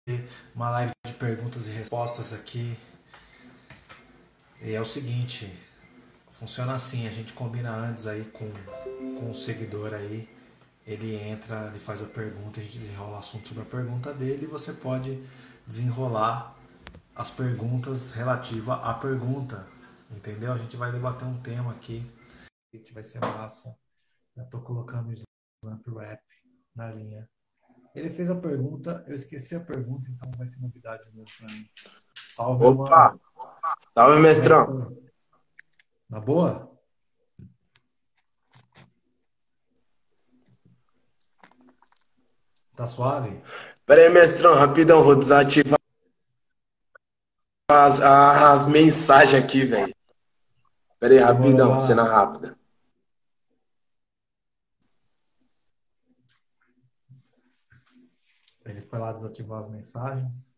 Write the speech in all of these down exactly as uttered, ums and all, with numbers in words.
uma live de perguntas e respostas aqui. E é o seguinte, funciona assim, a gente combina antes aí com, com o seguidor aí, ele entra, ele faz a pergunta, a gente desenrola o assunto sobre a pergunta dele e você pode desenrolar as perguntas relativas à pergunta, entendeu? A gente vai debater um tema aqui, que vai ser massa. Já tô colocando o Slump Rap na linha. Ele fez a pergunta, eu esqueci a pergunta, então vai ser novidade mesmo pra mim. Salve, meu Opa! mano. Salve, Como é que mestrão. foi? Na boa? Tá suave? Pera aí, mestrão, rapidão, vou desativar as, as mensagens aqui, velho. Pera aí, Demorou, rapidão, vai cena lá. rápida. Ele foi lá desativar as mensagens.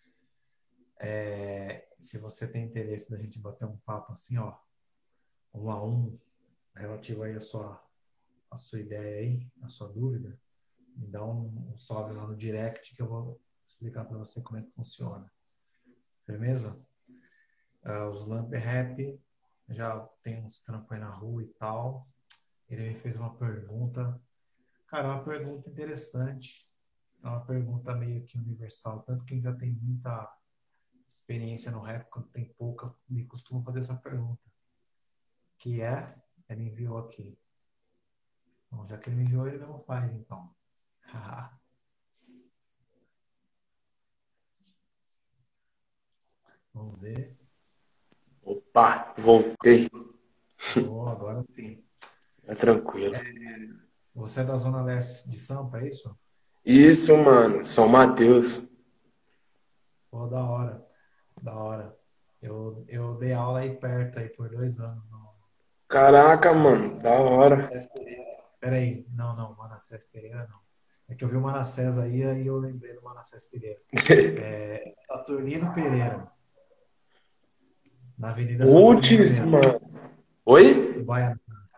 É, se você tem interesse da gente bater um papo assim, ó, um a um, relativo aí a sua, a sua ideia aí, a sua dúvida, me dá um, um salve lá no direct que eu vou explicar para você como é que funciona. Firmeza? Uh, os Lamp Rap já tem uns trampos aí na rua e tal. Ele me fez uma pergunta. Cara, é uma pergunta interessante. É uma pergunta meio que universal. Tanto quem já tem muita experiência no rap, quanto tem pouca, me costuma fazer essa pergunta. Que é, ele enviou aqui. Bom, já que ele me enviou, ele mesmo faz, então. Vamos ver. Opa, voltei. Oh, agora tem. Tá tranquilo. Você é da Zona Leste de Sampa, é isso? Isso, mano, São Mateus. Pô, da hora. Da hora. Eu, eu dei aula aí perto, aí por dois anos no, Caraca, no mano, da hora. Manassés Pereira. Peraí, não, não, Manassés Pereira não. É que eu vi o Manassés aí, aí eu lembrei do Manassés Pereira. É, Saturnino Pereira, na Avenida Saturnino Putz, Pereira, mano. Oi? em Guaiana,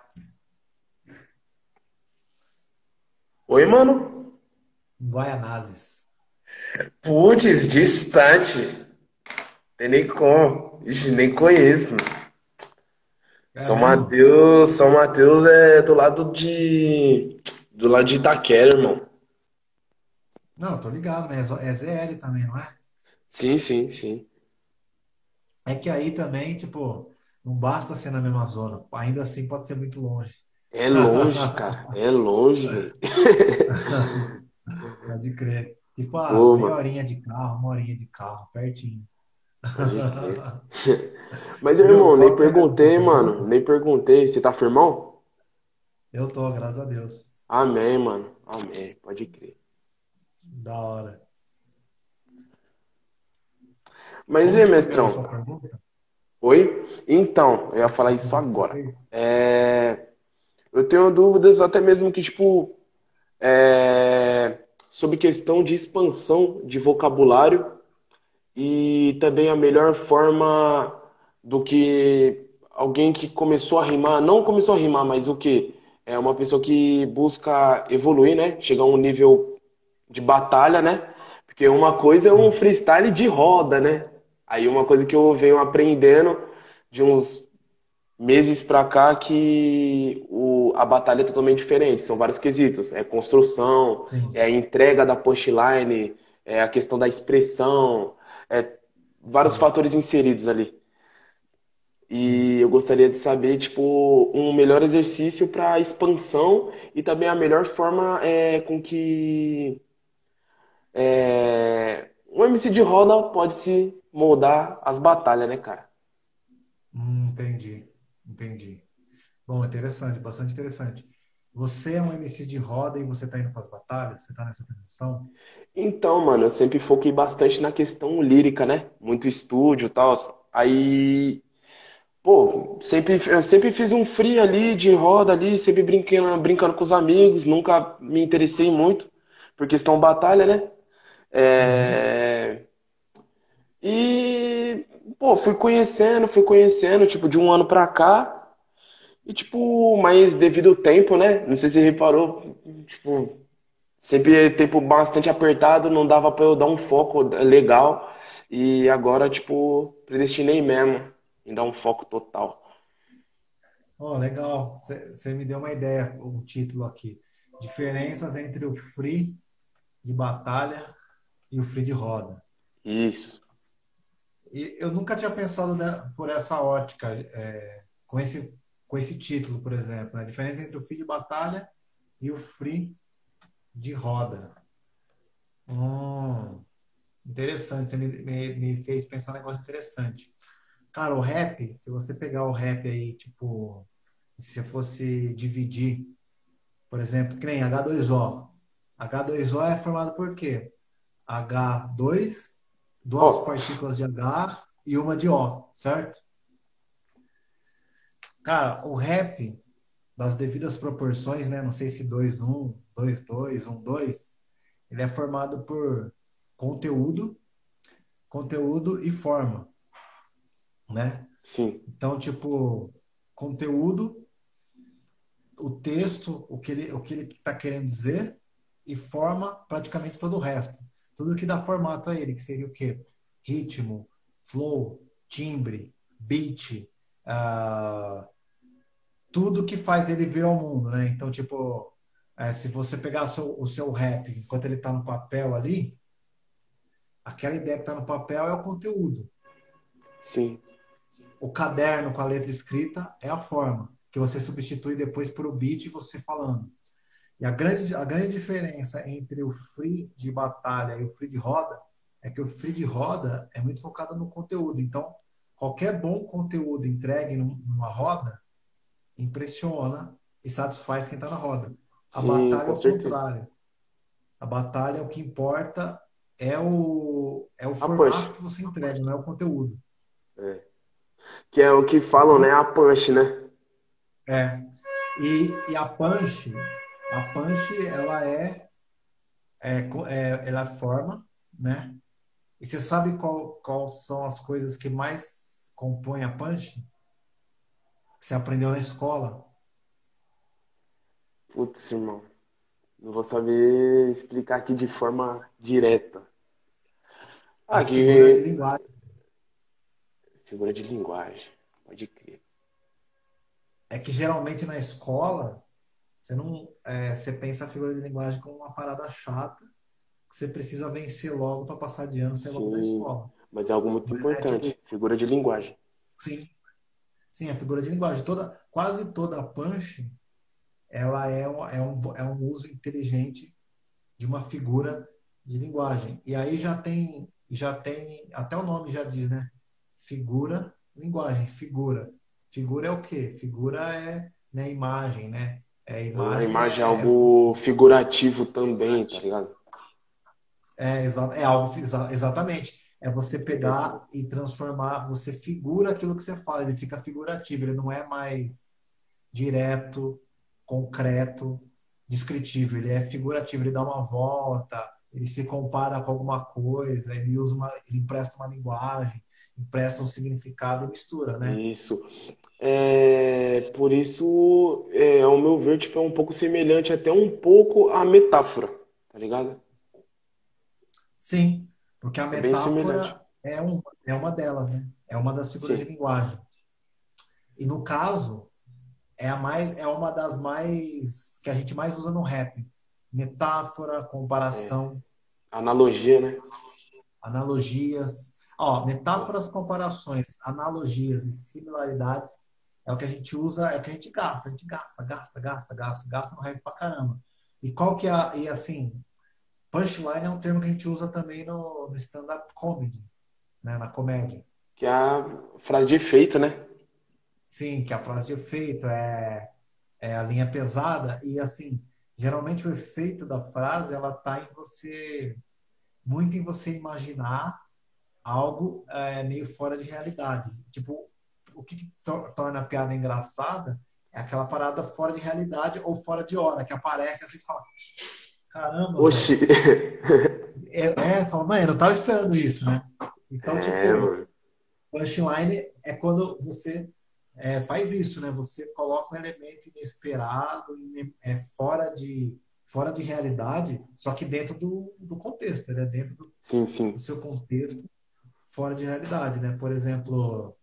Oi, mano? em Guaianazes. Putz, distante. Tem nem como. Ixi, nem conheço, mano. É São mesmo? Mateus, São Mateus é do lado de. Do lado de Itaquera, irmão. Não, tô ligado, mas é Z L também, não é? Sim, sim, sim. É que aí também, tipo, não basta ser na mesma zona. Ainda assim pode ser muito longe. É longe, cara. É longe, velho. Pode crer. Tipo, ah, Pô, meia mano, horinha de carro, uma horinha de carro, pertinho. pode crer. Mas, Viu? irmão, nem Qual que é mesmo a tua perguntei, mano. pergunta? Nem perguntei. Você tá firmão? Eu tô, graças a Deus. Amém, mano. Amém. Pode crer. Da hora. Mas e Como aí, que foi mesmo a mestrão? sua pergunta? Oi? Então, eu ia falar A isso pergunta que você agora. fez? É... Eu tenho dúvidas até mesmo que, tipo, é... sobre questão de expansão de vocabulário e também a melhor forma do que alguém que começou a rimar, não começou a rimar, mas o que? É uma pessoa que busca evoluir, né? Chegar a um nível de batalha, né? Porque uma coisa é um Sim, freestyle de roda, né? Aí uma coisa que eu venho aprendendo de uns meses pra cá que o, a batalha é totalmente diferente. São vários quesitos. É construção, sim, é a entrega da punchline, é a questão da expressão, é vários sim, fatores inseridos ali. sim. E eu gostaria de saber, tipo, um melhor exercício para expansão e também a melhor forma é, com que é, um M C de roda pode se moldar as batalhas, né, cara? Hum, entendi, entendi. Bom, interessante, bastante interessante. Você é um M C de roda e você tá indo para as batalhas? Você tá nessa transição? Então, mano, eu sempre foquei bastante na questão lírica, né? Muito estúdio e tal. Aí, pô, sempre, eu sempre fiz um free ali, de roda ali, sempre brincando, brincando com os amigos, nunca me interessei muito por questão batalha, né? Uhum. É... E, pô, fui conhecendo, fui conhecendo, tipo, de um ano pra cá. E, tipo, mas devido ao tempo, né? Não sei se você reparou, tipo, Sempre tempo bastante apertado, não dava pra eu dar um foco legal. E agora, tipo, predestinei mesmo em dar um foco total. Oh, legal. Você me deu uma ideia, o título aqui. Diferenças entre o free de batalha e o free de roda. Isso. E eu nunca tinha pensado da- por essa ótica, é, com esse, com esse título, por exemplo, né? A diferença entre o free de batalha e o free de roda. Hum, interessante, você me, me, me fez pensar um negócio interessante. Cara, o rap, se você pegar o rap aí, tipo, se você fosse dividir, por exemplo, que nem H dois O. H dois O é formado por quê? H dois, duas Ó, partículas de H e uma de O, certo? Cara, o rap, das devidas proporções, né? Não sei se dois um, dois dois, um dois, ele é formado por conteúdo, conteúdo e forma, né? sim, Então, tipo, conteúdo, o texto, o que ele, o que ele está querendo dizer e forma praticamente todo o resto. Tudo que dá formato a ele, que seria o quê? Ritmo, flow, timbre, beat, ah, tudo que faz ele vir ao mundo, né? Então, tipo, é, se você pegar o seu, o seu rap enquanto ele está no papel ali, aquela ideia que está no papel é o conteúdo. sim. O caderno com a letra escrita é a forma, que você substitui depois por o beat e você falando. E a grande, a grande diferença entre o free de batalha e o free de roda é que o free de roda é muito focado no conteúdo. Então, qualquer bom conteúdo entregue numa roda impressiona e satisfaz quem está na roda. A Sim, batalha é com o certeza. contrário. A batalha, o que importa é o, é o A punch. formato que você entrega, não é o conteúdo. É. Que é o que falam, Então, né? A punch, né? é. E, e a punch, a punch, ela é, é, co- é ela forma, né? E você sabe qual, qual são as coisas que mais compõem a punch? Que você aprendeu na escola? Putz, irmão. Não vou saber explicar aqui de forma direta. Ah, As figuras de que linguagem. figura de linguagem. Pode crer. É que geralmente na escola, você não, é, você pensa a figura de linguagem como uma parada chata que você precisa vencer logo para passar de ano, sair logo da Sim, escola. mas é algo muito Mas é tipo, importante. Figura de linguagem. sim, sim, a figura de linguagem. Toda, quase toda a punch, ela é um, é um, é um uso inteligente de uma figura de linguagem. E aí já tem, já tem, até o nome já diz, né? Figura, linguagem, figura. Figura é o quê? Figura é, né, imagem, né? É, A imagem imagem é é, é, algo figurativo também, tá ligado? é, exa- é algo, exa- exatamente. É você Figurativo. pegar e transformar, você figura aquilo que você fala, ele fica figurativo, ele não é mais direto, concreto, descritivo. Ele é figurativo, ele dá uma volta, ele se compara com alguma coisa, ele usa uma, ele empresta uma linguagem, empresta um significado e mistura, né? Isso. É, por isso, é, ao meu ver, tipo, é um pouco semelhante até um pouco à metáfora, tá ligado? Sim, porque a É bem semelhante. metáfora é uma, é uma delas, né? É uma das figuras de Sim, linguagem. E no caso, é a mais, é uma das mais que a gente mais usa no rap. Metáfora, comparação, analogia, né? analogias. Ó, metáforas, comparações, analogias e similaridades é o que a gente usa, é o que a gente gasta. A gente gasta, gasta, gasta, gasta, gasta no rap pra caramba. E qual que é a, e assim, punchline é um termo que a gente usa também no, no stand-up comedy, né, na comédia. Que é a frase de efeito, né? Sim, que é a frase de efeito é, é a linha pesada e assim, geralmente o efeito da frase ela tá em você, muito em você imaginar algo é, meio fora de realidade. Tipo, o que, que tor- torna a piada engraçada é aquela parada fora de realidade ou fora de hora, que aparece e vocês falam, caramba, Oxi. velho. É, é fala, mãe, eu não tava esperando isso, né? Então, É, tipo, mano. punchline é quando você é, faz isso, né? Você coloca um elemento inesperado, ine- é, fora de, fora de realidade, só que dentro do, do contexto, ele é dentro do, Sim, do sim. seu contexto, fora de realidade, né? Por exemplo,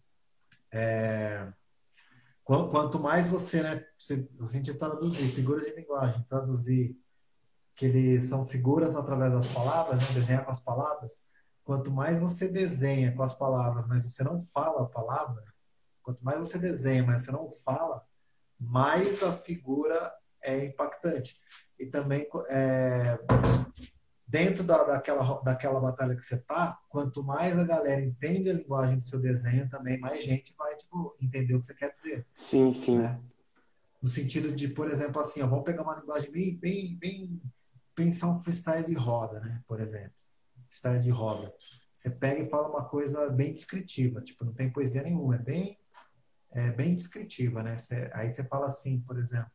quan- quanto mais você, né, você, a gente traduzir figuras de linguagem, traduzir que eles são figuras através das palavras, né, desenhar com as palavras, quanto mais você desenha com as palavras, mas você não fala a palavra, quanto mais você desenha, mas você não fala, mais a figura é impactante. E também é, dentro da, daquela, daquela batalha que você tá, quanto mais a galera entende a linguagem do seu desenho, também mais gente vai tipo, entender o que você quer dizer, Sim, sim. né? No sentido de, por exemplo, assim, ó, vamos pegar uma linguagem bem, bem, bem, pensar um freestyle de roda, né? Por exemplo, freestyle de roda. Você pega e fala uma coisa bem descritiva, tipo, não tem poesia nenhuma, é bem, é bem descritiva, né? Você, aí você fala assim, por exemplo,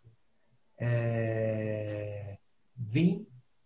é, vim,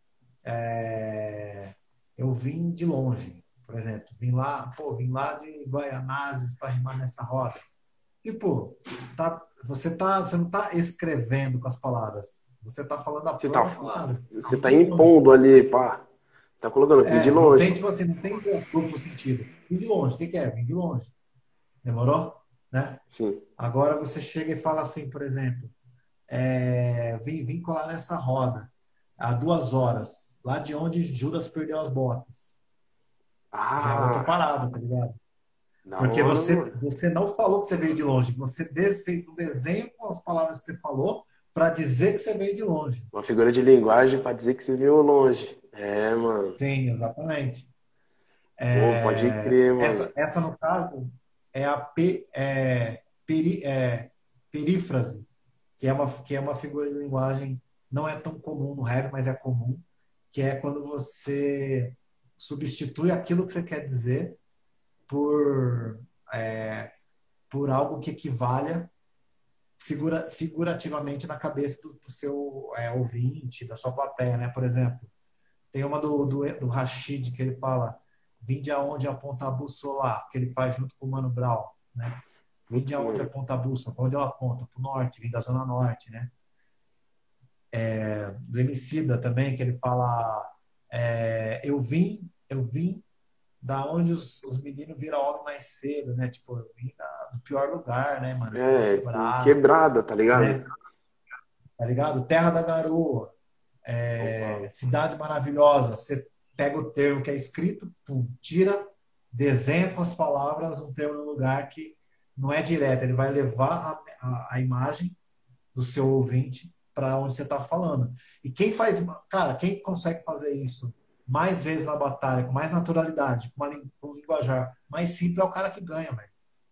é, eu vim de longe, por exemplo, vim lá, pô, vim lá de Guaianazes para rimar nessa roda. Tipo, tá, você, tá, você não está escrevendo com as palavras, você está falando a Você tá, própria palavra. Eu você vim tá de longe. impondo ali, pá. Você tá colocando, vim de É, não longe. tem, tipo assim, não tem duplo sentido. Vim de longe, o que que é? Vim de longe. Demorou? Né? Sim. Agora você chega e fala assim, por exemplo, é, vim, vim colar nessa roda há duas horas, lá de onde Judas perdeu as botas. Já é outra Ah, parada, tá ligado? da Porque hora, você, mano. você não falou que você veio de longe, você des- fez um desenho com as palavras que você falou para dizer que você veio de longe. Uma figura de linguagem pra dizer que você veio longe. É, mano. Sim, exatamente. Pô, pode É, crer, mano. essa, essa, no caso, é a pe, é, peri, é, perífrase, que é, uma, que é uma figura de linguagem, não é tão comum no rap, mas é comum, que é quando você substitui aquilo que você quer dizer por, é, por algo que equivalha figura, figurativamente na cabeça do, do seu é, ouvinte, da sua plateia, né? Por exemplo, tem uma do, do, do Rashid que ele fala: vinde aonde aponta a bússola, que ele faz junto com o Mano Brown, né? Vinde Putz, aonde mano. aponta a bússola, para onde ela aponta? Para o norte, vim da zona norte, né? Do Emicida também, que ele fala: é, eu vim, eu vim da onde os, os meninos viram homem mais cedo, né? Tipo, eu vim da, do pior lugar, né, mano? Vim da É, quebrada, quebrada, tá ligado? né? Tá ligado? Terra da Garoa, é, Opa. cidade maravilhosa. Você pega o termo que é escrito, pum, tira, desenha com as palavras um termo no lugar que não é direto. Ele vai levar a, a, a imagem do seu ouvinte para onde você está falando. E quem faz, cara, quem consegue fazer isso mais vezes na batalha, com mais naturalidade, com, uma, com um linguajar mais simples, é o cara que ganha, velho.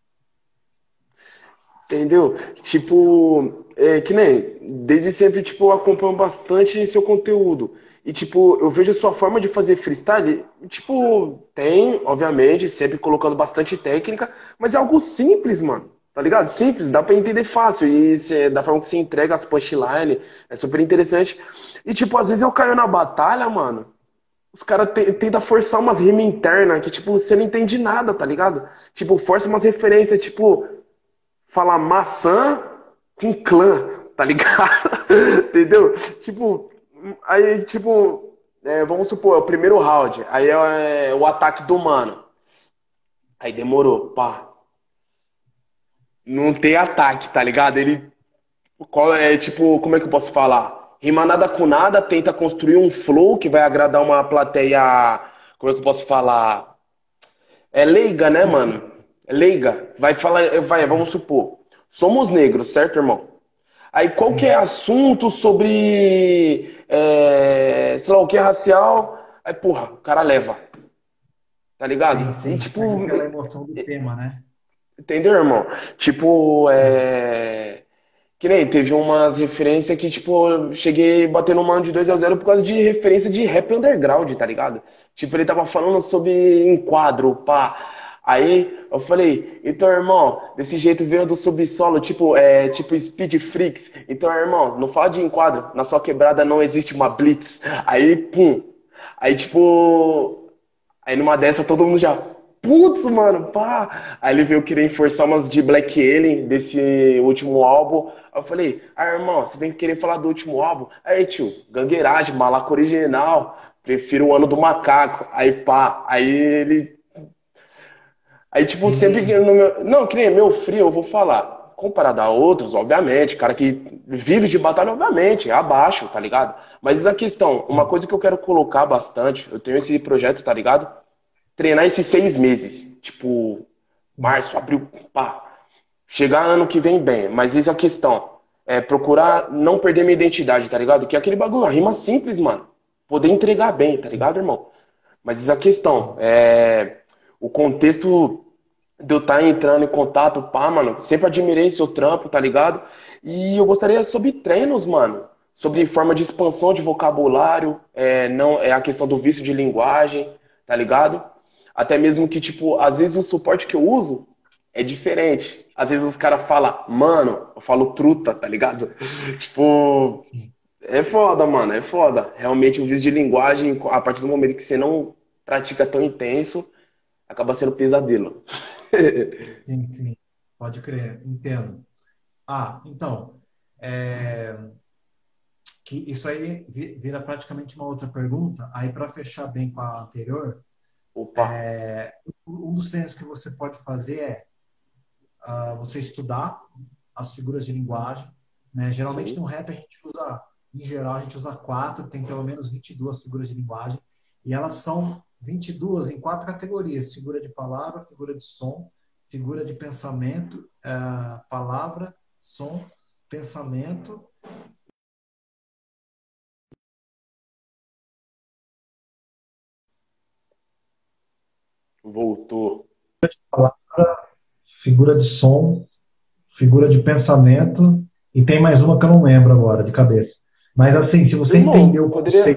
Entendeu? Tipo, é, que nem, desde sempre, tipo, eu acompanho bastante seu conteúdo. E, tipo, eu vejo a sua forma de fazer freestyle, tipo, tem, obviamente, sempre colocando bastante técnica, mas é algo simples, mano. Tá ligado? Simples, dá pra entender fácil. E cê- da forma que você entrega as punchline, é super interessante. E, tipo, às vezes eu caio na batalha, mano. Os caras te- tentam forçar umas rimas internas que, tipo, você não entende nada, tá ligado? Tipo, força umas referências, tipo, falar maçã com clã, tá ligado? Entendeu? Tipo, aí, tipo, é, vamos supor, é o primeiro round, aí é, é o ataque do mano. Aí demorou, pá. Não tem ataque, tá ligado? Ele, qual é, tipo, como é que eu posso falar? Rima nada com nada, tenta construir um flow que vai agradar uma plateia, como é que eu posso falar? É leiga, né, Justo. mano? É leiga. Vai falar, vai, vamos Sim, supor. Somos negros, certo, irmão? Aí qualquer sim, assunto sobre, é, sei lá, o que é racial, aí porra, o cara leva, tá sim, ligado? E sim. tipo, Pega aquela emoção do tema, né? entendeu, irmão? Tipo, Sim. é. Que nem teve umas referências que, tipo, eu cheguei batendo um mano de dois a zero por causa de referência de rap underground, tá ligado? Tipo, ele tava falando sobre enquadro, pá. Aí eu falei, então, irmão, desse jeito veio do subsolo, tipo, é, tipo Speed Freaks. Então, irmão, não fala de enquadro, na sua quebrada não existe uma blitz. Aí, pum. Aí, tipo, aí numa dessa todo mundo já. Putz, mano, pá! Aí ele veio querer forçar umas de Black Alien desse último álbum. Aí eu falei, ah, irmão, você vem querer falar do último álbum? Aí, tio, gangueiragem, malaco original. Prefiro o ano do macaco. Aí, pá, aí ele. Aí, tipo, sempre que Entendi. no meu. Não, que nem meu frio, eu vou falar. Comparado a outros, obviamente, cara que vive de batalha, obviamente, é abaixo, tá ligado? Mas a questão, uma coisa que eu quero colocar bastante, eu tenho esse projeto, tá ligado? Treinar esses seis meses. Tipo, março, abril, pá. Chegar ano que vem bem. Mas eis a questão. É procurar não perder minha identidade, tá ligado? Que é aquele bagulho, uma rima simples, mano. Poder entregar bem, tá Sim, ligado, irmão? Mas eis a questão. sim. É. O contexto de eu estar entrando em contato, pá, mano. Sempre admirei seu trampo, tá ligado? E eu gostaria sobre treinos, mano. Sobre forma de expansão de vocabulário, é, não, é a questão do vício de linguagem, tá ligado? Até mesmo que, tipo, às vezes o suporte que eu uso é diferente. Às vezes os caras falam, mano, eu falo truta, tá ligado? Tipo, Sim. é foda, mano, é foda. Realmente o vício de linguagem, a partir do momento que você não pratica tão intenso, acaba sendo pesadelo. Sim, sim. Pode crer, entendo. Ah, então, é, que isso aí vi- vira praticamente uma outra pergunta. Aí, para fechar bem com a anterior, Opa, é, um dos treinos que você pode fazer é ah, você estudar as figuras de linguagem, né? Geralmente no sim. rap a gente usa, em geral, a gente usa quatro, tem pelo menos vinte e duas figuras de linguagem, e elas são vinte e duas em quatro categorias: figura de palavra, figura de som, figura de pensamento, ah, palavra, som, pensamento. Voltou. Palavra, figura de som, figura de pensamento, e tem mais uma que eu não lembro agora, de cabeça. Mas assim, se você entender Irmão, o poderia. conceito,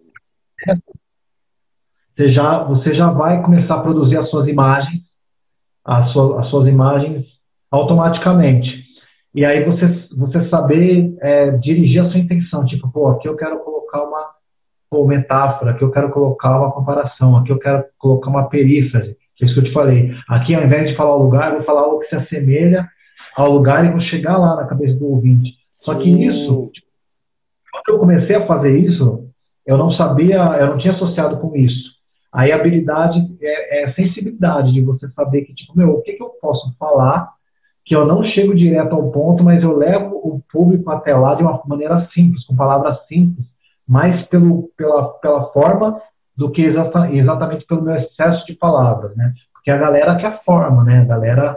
você já, você já vai começar a produzir as suas imagens, as, sua, as suas imagens automaticamente. E aí você, você saber é, dirigir a sua intenção, tipo, pô, aqui eu quero colocar uma pô, metáfora, aqui eu quero colocar uma comparação, aqui eu quero colocar uma perífrase, que é isso que eu te falei. Aqui, ao invés de falar o lugar, eu vou falar algo que se assemelha ao lugar e vou chegar lá na cabeça do ouvinte. Só que isso, Sim. quando eu comecei a fazer isso, eu não sabia, eu não tinha associado com isso. Aí a habilidade é, é a sensibilidade de você saber que, tipo, meu, o que, que eu posso falar que eu não chego direto ao ponto, mas eu levo o público até lá de uma maneira simples, com palavras simples, mais pelo, pela, pela forma do que exata, exatamente pelo meu excesso de palavras, né? Porque a galera quer a forma, né? A galera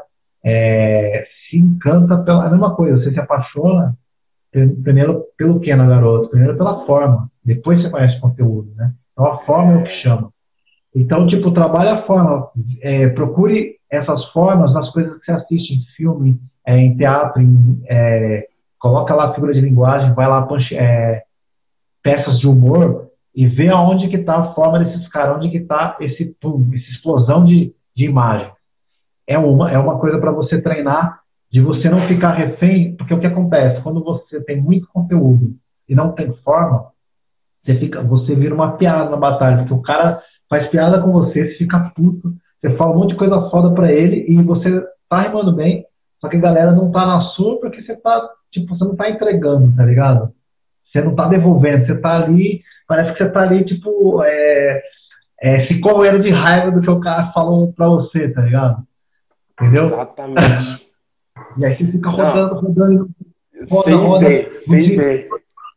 é, se encanta pela é a mesma coisa, você se apaixona primeiro pelo que na garota? Primeiro pela forma, depois você conhece o conteúdo, né? Então a forma é o que É. chama. Então, tipo, trabalhe a forma, é, procure essas formas nas coisas que você assiste em filme, é, em teatro, em, é, coloca lá a figura de linguagem, vai lá, punch, é, peças de humor e vê aonde que está a forma desses caras, onde que está esse pum, essa explosão de, de imagem. É uma, é uma coisa para você treinar, de você não ficar refém, porque o que acontece? Quando você tem muito conteúdo e não tem forma, você, fica, você vira uma piada na batalha, porque o cara faz piada com você, você fica puto, você fala um monte de coisa foda pra ele e você tá rimando bem, só que a galera não tá na sua porque você tá, tipo, você não tá entregando, tá ligado? Você não tá devolvendo, você tá ali, parece que você tá ali, tipo, é, é, se corroendo de raiva do que o cara falou pra você, tá ligado? Entendeu? Exatamente. E aí você fica rodando, Não, rodando, roda, sei roda, bem, não sei te bem.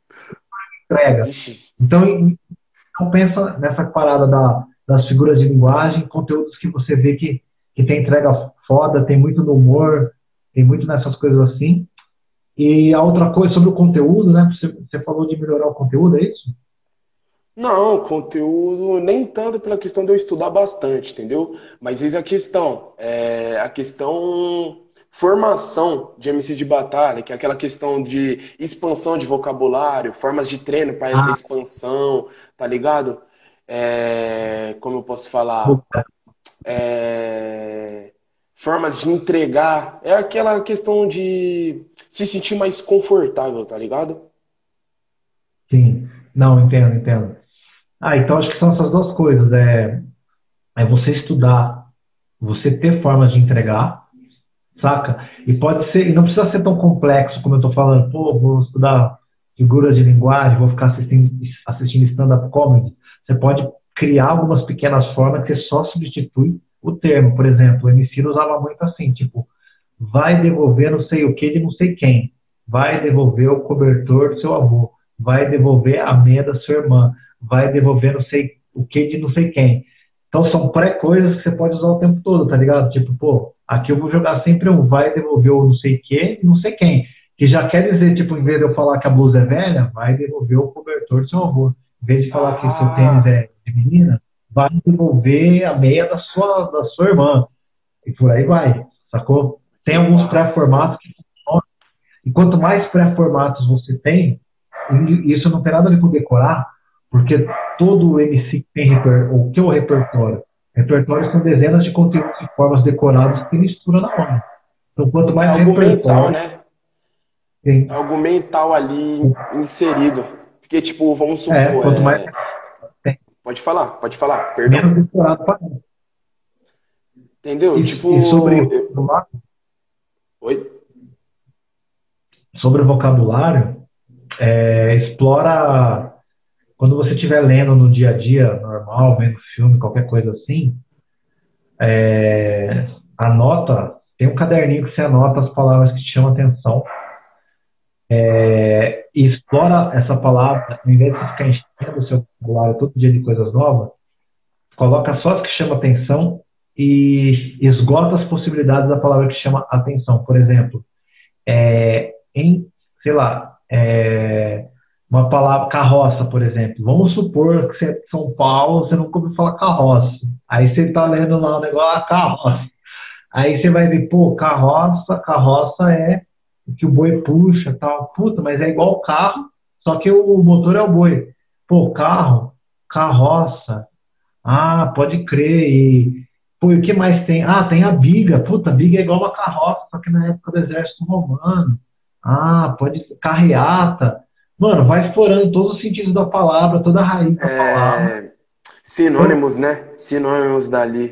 entrega. Vixe. Então, Então pensa nessa parada da, das figuras de linguagem, conteúdos que você vê que, que tem entrega foda, tem muito no humor, tem muito nessas coisas assim. E a outra coisa sobre o conteúdo, né? Você, você falou de melhorar o conteúdo, é isso? Não, conteúdo nem tanto pela questão de eu estudar bastante, entendeu? Mas eis a questão, é a questão formação de M C de batalha, que é aquela questão de expansão de vocabulário, formas de treino para essa Ah, expansão, tá ligado? É, como eu posso falar? opa, É, formas de entregar, é aquela questão de se sentir mais confortável, tá ligado? sim. Não, entendo, entendo. Ah, então acho que são essas duas coisas. É, é você estudar. você ter formas de entregar, saca? E pode ser, e não precisa ser tão complexo como eu tô falando, pô, vou estudar figuras de linguagem, vou ficar assistindo, assistindo stand-up comedy. Você pode criar algumas pequenas formas que você só substitui o termo. Por exemplo, o M C usava muito assim, tipo, vai devolver não sei o que de não sei quem, vai devolver o cobertor do seu avô, vai devolver a meia da sua irmã, vai devolver não sei o que de não sei quem. Então são pré-coisas que você pode usar o tempo todo, tá ligado? Tipo, pô, aqui eu vou jogar sempre um vai devolver o não sei o que e não sei quem. Que já quer dizer, tipo, em vez de eu falar que a blusa é velha, vai devolver o cobertor do seu avô. Em vez de falar que o seu tênis Ah, é de menina, vai devolver a meia da sua, da sua irmã. E por aí vai, sacou? Tem que alguns massa. pré-formatos que funcionam. E quanto mais pré-formatos você tem, e isso não tem nada a ver com decorar, porque todo M C que tem reper, o que é o repertório? Repertório são dezenas de conteúdos e formas decoradas que mistura na hora. Então, quanto É mais algo mental, repertório né? É tem, algo mental ali inserido. Porque, tipo, vamos é, supor, quanto mais é... tem, Pode falar, pode falar, perdão. menos decorado parece. Entendeu? E, e sobre Tipo, eu- vocabulário, oi? sobre vocabulário, é, explora quando você estiver lendo no dia a dia, normal, vendo filme, qualquer coisa assim, é, anota, tem um caderninho que você anota as palavras que te chamam atenção, é, e explora essa palavra, em vez de você ficar enchendo o seu vocabulário todo dia de coisas novas, coloca só as que chamam atenção e esgota as possibilidades da palavra que chama atenção. Por exemplo, é, em, sei lá, é, uma palavra, carroça, por exemplo. Vamos supor que você é de São Paulo, você nunca ouviu falar carroça. Aí você está lendo lá o negócio, ah, carroça. Aí você vai ver, pô, carroça, carroça é o que o boi puxa, tal. Puta, mas é igual o carro, só que o motor é o boi. Pô, carro, carroça. Ah, pode crer. E, pô, e o que mais tem? Ah, tem a biga. Puta, a biga é igual uma carroça, só que na época do exército romano. Ah, pode ser carreata. Mano, vai explorando todos os sentidos da palavra, toda a raiz da palavra. É... Sinônimos, né? Sinônimos dali.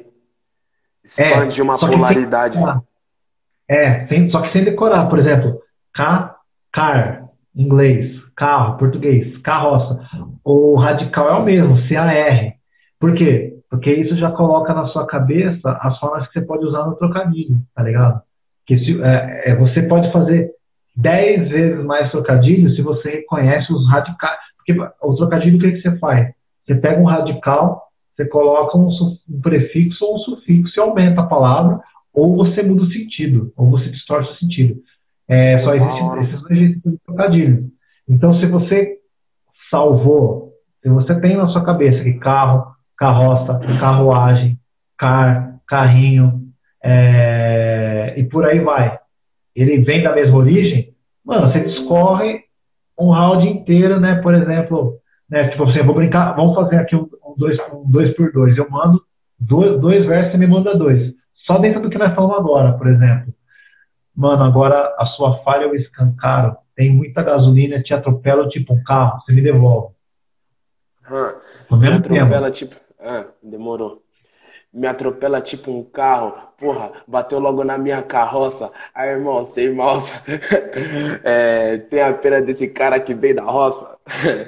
É, Expande uma só que sem polaridade. decorar. É, sem, só que sem decorar. Por exemplo, ca, car, inglês, carro, português, carroça. O radical é o mesmo, C A R. Por quê? Porque isso já coloca na sua cabeça as formas que você pode usar no trocadilho, tá ligado? Que se, é, é, você pode fazer dez vezes mais trocadilho se você reconhece os radicais. Porque o trocadilho, o que, que você faz? Você pega um radical, você coloca um, su- um prefixo ou um sufixo e aumenta a palavra, ou você muda o sentido, ou você distorce o sentido. É, Pô, só da existem hora. esses dois jeitos de trocadilho. Então, se você salvou, se você tem na sua cabeça que carro, carroça, carruagem, car, carrinho, é, e por aí vai, ele vem da mesma origem, mano, você discorre um round inteiro, né? Por exemplo, né? Tipo assim, eu vou brincar, vamos fazer aqui um, um, dois, um dois por dois. Eu mando dois, dois versos e me manda dois. Só dentro do que nós falamos agora, por exemplo. Mano, agora a sua falha eu escancaro. Tem muita gasolina, te atropela tipo um carro, você me devolve. Ah, No me mesmo tema. atropela tipo. Ah, demorou. Me atropela tipo um carro. Porra, bateu logo na minha carroça. Aí, irmão, sem moça. É, tem a pena desse cara que veio da roça.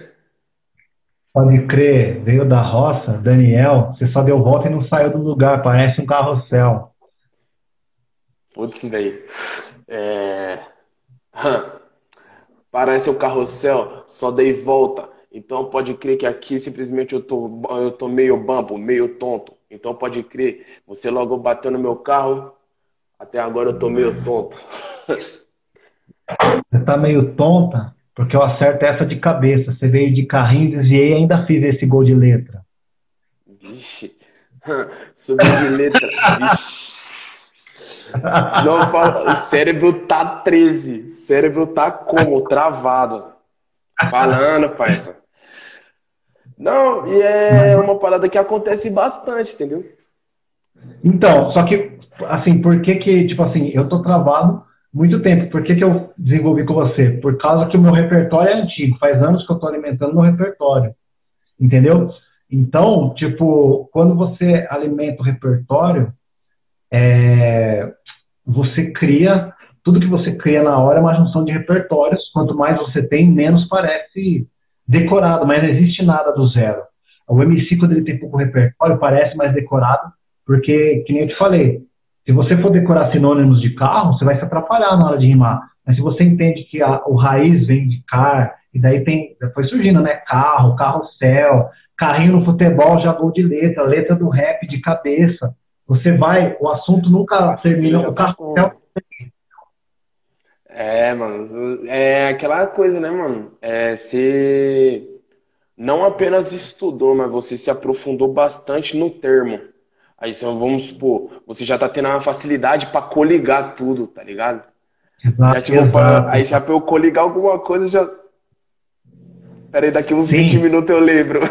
Pode crer, veio da roça, Daniel, você só deu volta e não saiu do lugar, parece um carrossel. Putz, velho. É... Parece um carrossel, só dei volta. Então pode crer que aqui simplesmente eu tô, eu tô meio bambo, meio tonto. Então pode crer, você logo bateu no meu carro, até agora eu tô meio tonto. Você tá meio tonta, porque eu acerto essa de cabeça. Você veio de carrinho, desviei e ainda fiz esse gol de letra. Vixe, subi de letra. Vixe. Não fala, o cérebro tá treze. O cérebro tá como? Travado. Falando, parça. Não, e é uma parada que acontece bastante, entendeu? Então, só que, assim, por que que, tipo assim, eu tô travado muito tempo. Por que que eu desenvolvi com você? Por causa que o meu repertório é antigo. Faz anos que eu tô alimentando meu repertório. Entendeu? Então, tipo, quando você alimenta o repertório, é, você cria, tudo que você cria na hora é uma junção de repertórios. Quanto mais você tem, menos parece decorado, mas não existe nada do zero. O M C, quando ele tem pouco repertório, parece mais decorado, porque, que nem eu te falei, se você for decorar sinônimos de carro, você vai se atrapalhar na hora de rimar. Mas se você entende que a, o raiz vem de car, e daí tem, foi surgindo, né? Carro, carrossel, carrinho no futebol, já gol de letra, letra do rap de cabeça. Você vai, o assunto nunca Assim termina. já O tá carrossel. como? É, mano, é aquela coisa, né, mano? É, você não apenas estudou, mas você se aprofundou bastante no termo. Aí, se vamos supor, você já tá tendo uma facilidade pra coligar tudo, tá ligado? Já Exato, tipo, pra- exato, aí já exato. pra eu coligar alguma coisa, já. Pera aí, daqui uns vinte Sim. minutos eu lembro.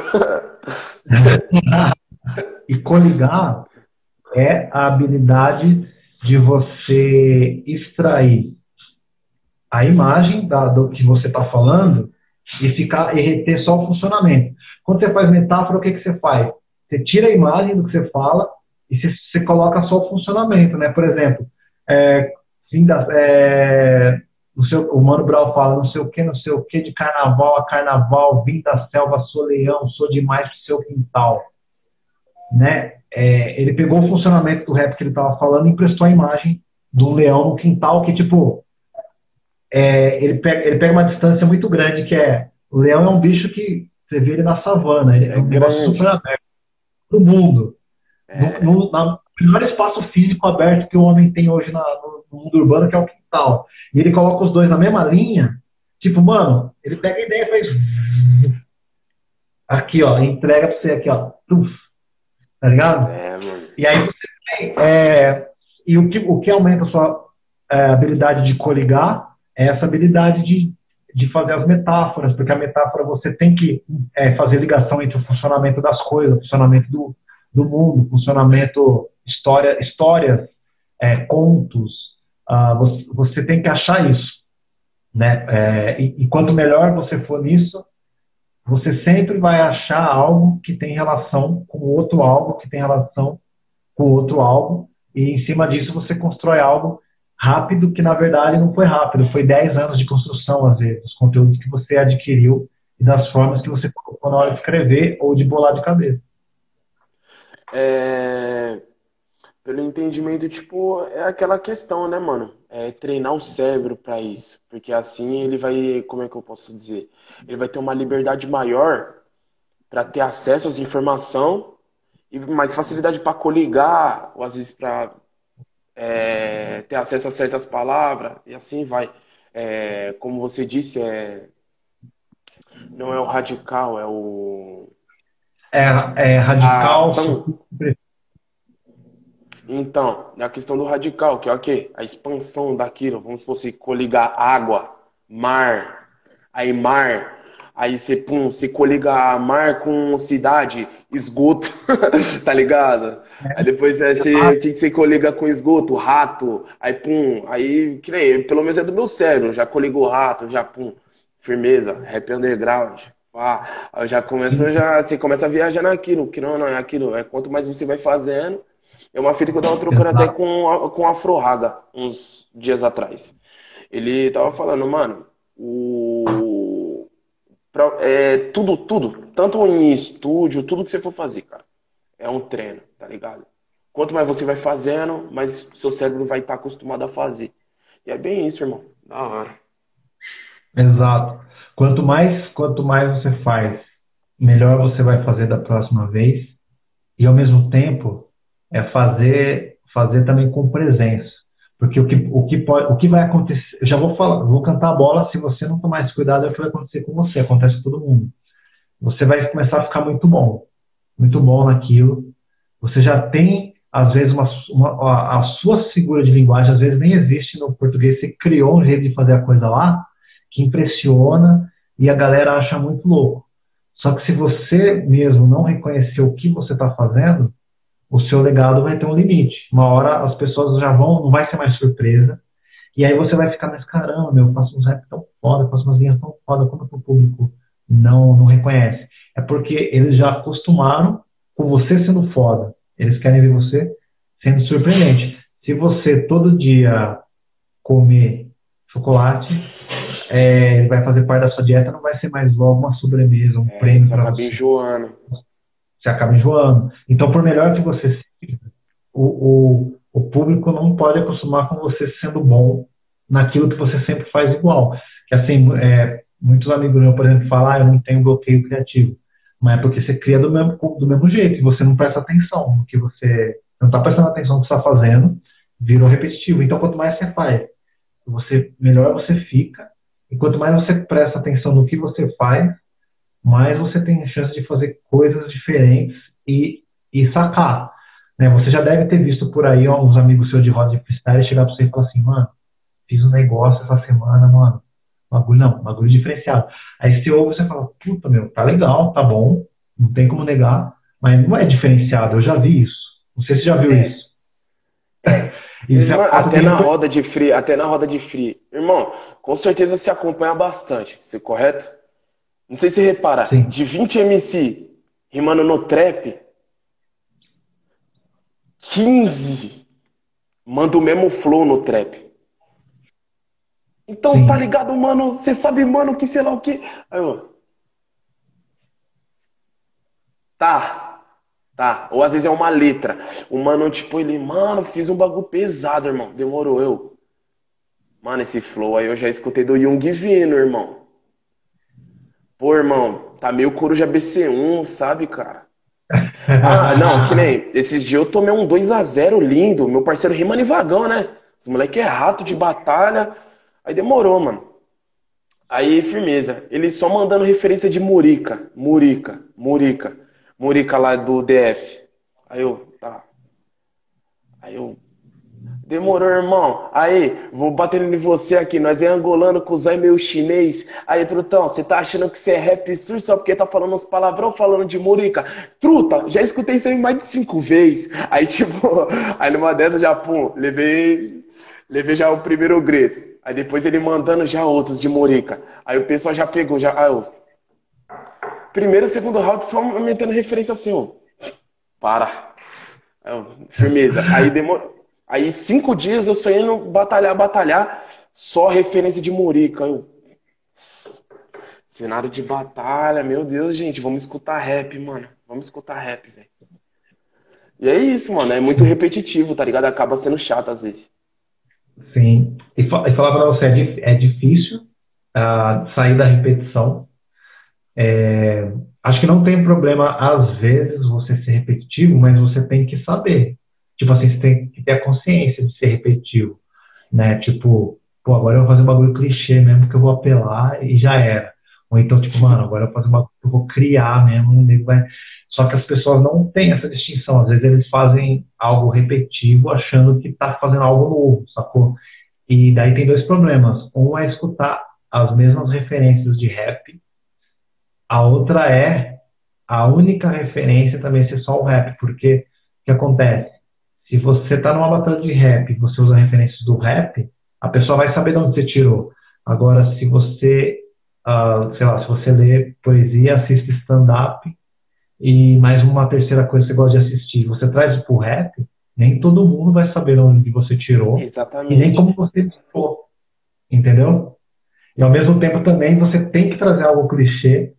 E coligar é a habilidade de você extrair a imagem da, do que você está falando e ficar e reter só o funcionamento. Quando você faz metáfora, o que, que você faz? Você tira a imagem do que você fala e você, você coloca só o funcionamento, né? Por exemplo, é, fim da, é, o, seu, o Mano Brown fala não sei o que, não sei o que, de carnaval a carnaval, vim da selva, sou leão, sou demais pro seu quintal, né? É, ele pegou o funcionamento do rap que ele estava falando e emprestou a imagem de um leão no quintal que, tipo, é, ele, pega, ele pega uma distância muito grande, que é, o leão é um bicho que você vê ele na savana, ele é É um negócio super grande. aberto do mundo, no, É. no, na, melhor espaço físico aberto que o homem tem hoje na, no, no mundo urbano, que é o quintal. E ele coloca os dois na mesma linha, tipo, mano, ele pega a ideia e faz aqui, ó, entrega pra você aqui, ó, tuf, tá ligado? É, mano. E aí você tem, é, e o que, o que aumenta a sua é, habilidade de coligar é essa habilidade de, de fazer as metáforas, porque a metáfora você tem que é, fazer ligação entre o funcionamento das coisas, o funcionamento do, do mundo, funcionamento, história, histórias, é, contos, ah, você, você tem que achar isso, né? É, e, e quanto melhor você for nisso, você sempre vai achar algo que tem relação com o outro algo, que tem relação com o outro algo, e em cima disso você constrói algo rápido, que na verdade não foi rápido, foi dez anos de construção, às vezes, dos conteúdos que você adquiriu e das formas que você colocou na hora de escrever ou de bolar de cabeça. É, pelo entendimento, tipo, é aquela questão, né, mano? É treinar o cérebro pra isso. Porque assim ele vai, como é que eu posso dizer? Ele vai ter uma liberdade maior pra ter acesso às informações e mais facilidade pra coligar, ou às vezes pra é, ter acesso a certas palavras, e assim vai. É, como você disse, é, não é o radical, é o É, é a radical, ação. sutil, Então, é a questão do radical, que é o quê? A expansão daquilo. Vamos supor, se coligar água, mar, aí mar, aí você, pum, você coliga mar com cidade, esgoto, tá ligado? Aí depois é, você, o que que você coliga com esgoto? Rato, aí pum, aí, que nem, pelo menos é do meu cérebro, já coligo o rato, já pum, firmeza, rap underground. Ah, aí já começa, já, você começa a viajar naquilo, que não, não é aquilo, é quanto mais você vai fazendo. É uma fita que eu tava trocando até exato. com, a- com o Afro Raga uns dias atrás. Ele tava falando, mano, o... pra- é, tudo, tudo, tanto em estúdio, tudo que você for fazer, cara, é um treino, tá ligado? Quanto mais você vai fazendo, mais seu cérebro vai estar acostumado a fazer. E é bem isso, irmão. Da hora. Exato. Quanto mais, quanto mais você faz, melhor você vai fazer da próxima vez. E ao mesmo tempo é fazer fazer também com presença, porque o que o que pode, o que vai acontecer, eu já vou falar, vou cantar a bola, se você não tomar esse cuidado é o que vai acontecer com você, acontece com todo mundo. Você vai começar a ficar muito bom, muito bom naquilo. Você já tem às vezes uma, uma a, a sua figura de linguagem às vezes nem existe no português, você criou um jeito de fazer a coisa lá que impressiona e a galera acha muito louco. Só que se você mesmo não reconhecer o que você está fazendo, o seu legado vai ter um limite. Uma hora as pessoas já vão, não vai ser mais surpresa, e aí você vai ficar, mas caramba, meu, eu faço uns rap tão foda, eu faço umas linhas tão foda, como que o público não, não reconhece? É porque eles já acostumaram com você sendo foda. Eles querem ver você sendo surpreendente. Se você todo dia comer chocolate, é, vai fazer parte da sua dieta, não vai ser mais logo uma sobremesa, um É, prêmio você para acaba você. enjoando. Você acaba enjoando. Então, por melhor que você seja, o, o, o público não pode acostumar com você sendo bom naquilo que você sempre faz igual. Que assim, é, muitos amigos meus, por exemplo, falam, ah, eu não tenho bloqueio criativo. Mas é porque você cria do mesmo, do mesmo jeito, e você não presta atenção no que você. Não está prestando atenção no que você está fazendo, virou repetitivo. Então, quanto mais você faz, você, melhor você fica, e quanto mais você presta atenção no que você faz, mais você tem chance de fazer coisas diferentes e, e sacar. Né? Você já deve ter visto por aí ó, uns amigos seus de roda de freestyle chegar pra você e falar assim, mano, fiz um negócio essa semana, mano. Bagulho não, bagulho diferenciado. Aí você ouve e você fala, puta, meu, tá legal, tá bom, não tem como negar, mas não é diferenciado, eu já vi isso. Não sei se você já viu É, isso. é. E você Irmã, passa até de na reconhecer. roda de free, até na roda de free. Irmão, com certeza se acompanha bastante, se correto? Não sei se você repara, Sim, de vinte M C rimando no trap, quinze manda o mesmo flow no trap. Então, tá sim, ligado, mano? Você sabe, mano, que sei lá o quê. Aí eu, tá, tá. Ou às vezes é uma letra. O mano, tipo, ele, mano, fiz um bagulho pesado, irmão. Demorou eu. Mano, esse flow aí eu já escutei do Young Vino, irmão. Pô, irmão, tá meio Coruja B C um, sabe, cara? Ah, não, que nem. Esses dias eu tomei um dois a zero lindo. Meu parceiro rima vagão, né? Esse moleque é rato de batalha. Aí demorou, mano. Aí, firmeza. Ele só mandando referência de Murica. Murica, Murica. Murica lá do D F. Aí eu, tá. Aí eu, demorou, irmão. Aí, vou batendo em você aqui. Nós é angolano com Zé meio chinês. Aí, Trutão, você tá achando que você é rap sur só porque tá falando uns palavrão falando de Murica? Truta, já escutei isso aí mais de cinco vezes. Aí, tipo, aí numa dessas já, pum, levei, levei já o primeiro grito. Aí depois ele mandando já outros de Murica. Aí o pessoal já pegou, já. Aí eu, primeiro, segundo round, só metendo referência assim, ó. Para. Aí eu, firmeza. Aí demorou. Aí cinco dias eu só indo batalhar, batalhar, só referência de Murica. Aí eu, cenário de batalha, meu Deus, gente, vamos escutar rap, mano. Vamos escutar rap, velho. E é isso, mano. É muito repetitivo, tá ligado? Acaba sendo chato às vezes. sim. E, fa- e falar para você, é, dif- é difícil ah, sair da repetição. É, acho que não tem problema, às vezes, você ser repetitivo, mas você tem que saber. Tipo assim, você tem que ter a consciência de ser repetitivo, né? Tipo, pô, agora eu vou fazer um bagulho clichê mesmo que eu vou apelar e já era. Ou então, tipo, mano, agora eu vou fazer um bagulho que eu vou criar mesmo, o nego vai... Só que as pessoas não têm essa distinção. Às vezes eles fazem algo repetitivo achando que tá fazendo algo novo, sacou? E daí tem dois problemas. Um é escutar as mesmas referências de rap, a outra é a única referência também ser só o rap, porque o que acontece? Se você está numa batalha de rap e você usa referências do rap, a pessoa vai saber de onde você tirou. Agora, se você, ah, sei lá, se você lê poesia, assiste stand-up e mais uma terceira coisa que você gosta de assistir, você traz para o rap, nem todo mundo vai saber de onde você tirou e nem Exatamente. como você editou, entendeu? E ao mesmo tempo também você tem que trazer algo clichê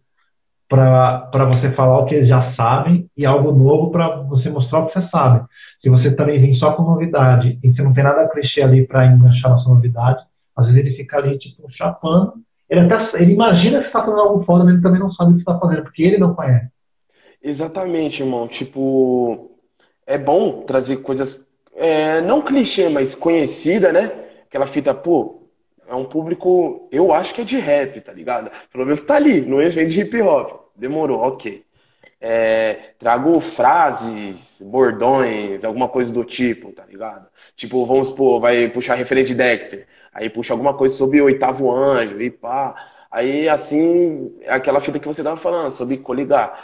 para você falar o que eles já sabem e algo novo para você mostrar o que você sabe. Se você também vem só com novidade e você não tem nada clichê ali para enganchar na sua novidade, às vezes ele fica ali, tipo, chapando. Ele, até, ele imagina que está fazendo algo foda, mas ele também não sabe o que está fazendo, porque ele não conhece. Exatamente, irmão. Tipo, é bom trazer coisas, é, não clichê, mas conhecida, né? Aquela fita, pô, é um público, eu acho que é de rap, tá ligado? Pelo menos tá ali, no evento de hip hop. Demorou, ok. É, trago frases, bordões, alguma coisa do tipo, tá ligado? Tipo, vamos supor, vai puxar referente de Dexter. Aí puxa alguma coisa sobre o oitavo anjo e pá. Aí, assim, é aquela fita que você tava falando, sobre coligar.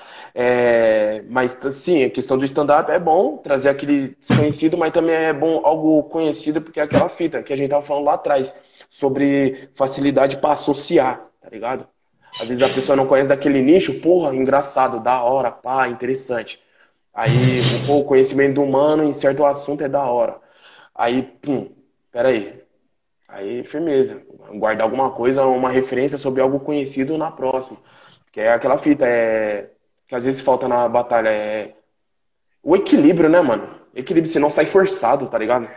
É, mas, assim, a questão do stand-up é bom trazer aquele desconhecido, mas também é bom algo conhecido, porque é aquela fita que a gente tava falando lá atrás, sobre facilidade para associar, tá ligado? Às vezes a pessoa não conhece daquele nicho, porra, engraçado, da hora, pá, interessante. Aí, pô, o conhecimento humano em certo assunto é da hora. Aí, pum, peraí. Aí, firmeza. Guardar alguma coisa, uma referência sobre algo conhecido na próxima. Que é aquela fita, é... que às vezes falta na batalha. É o equilíbrio, né, mano? Equilíbrio, senão sai forçado, tá ligado?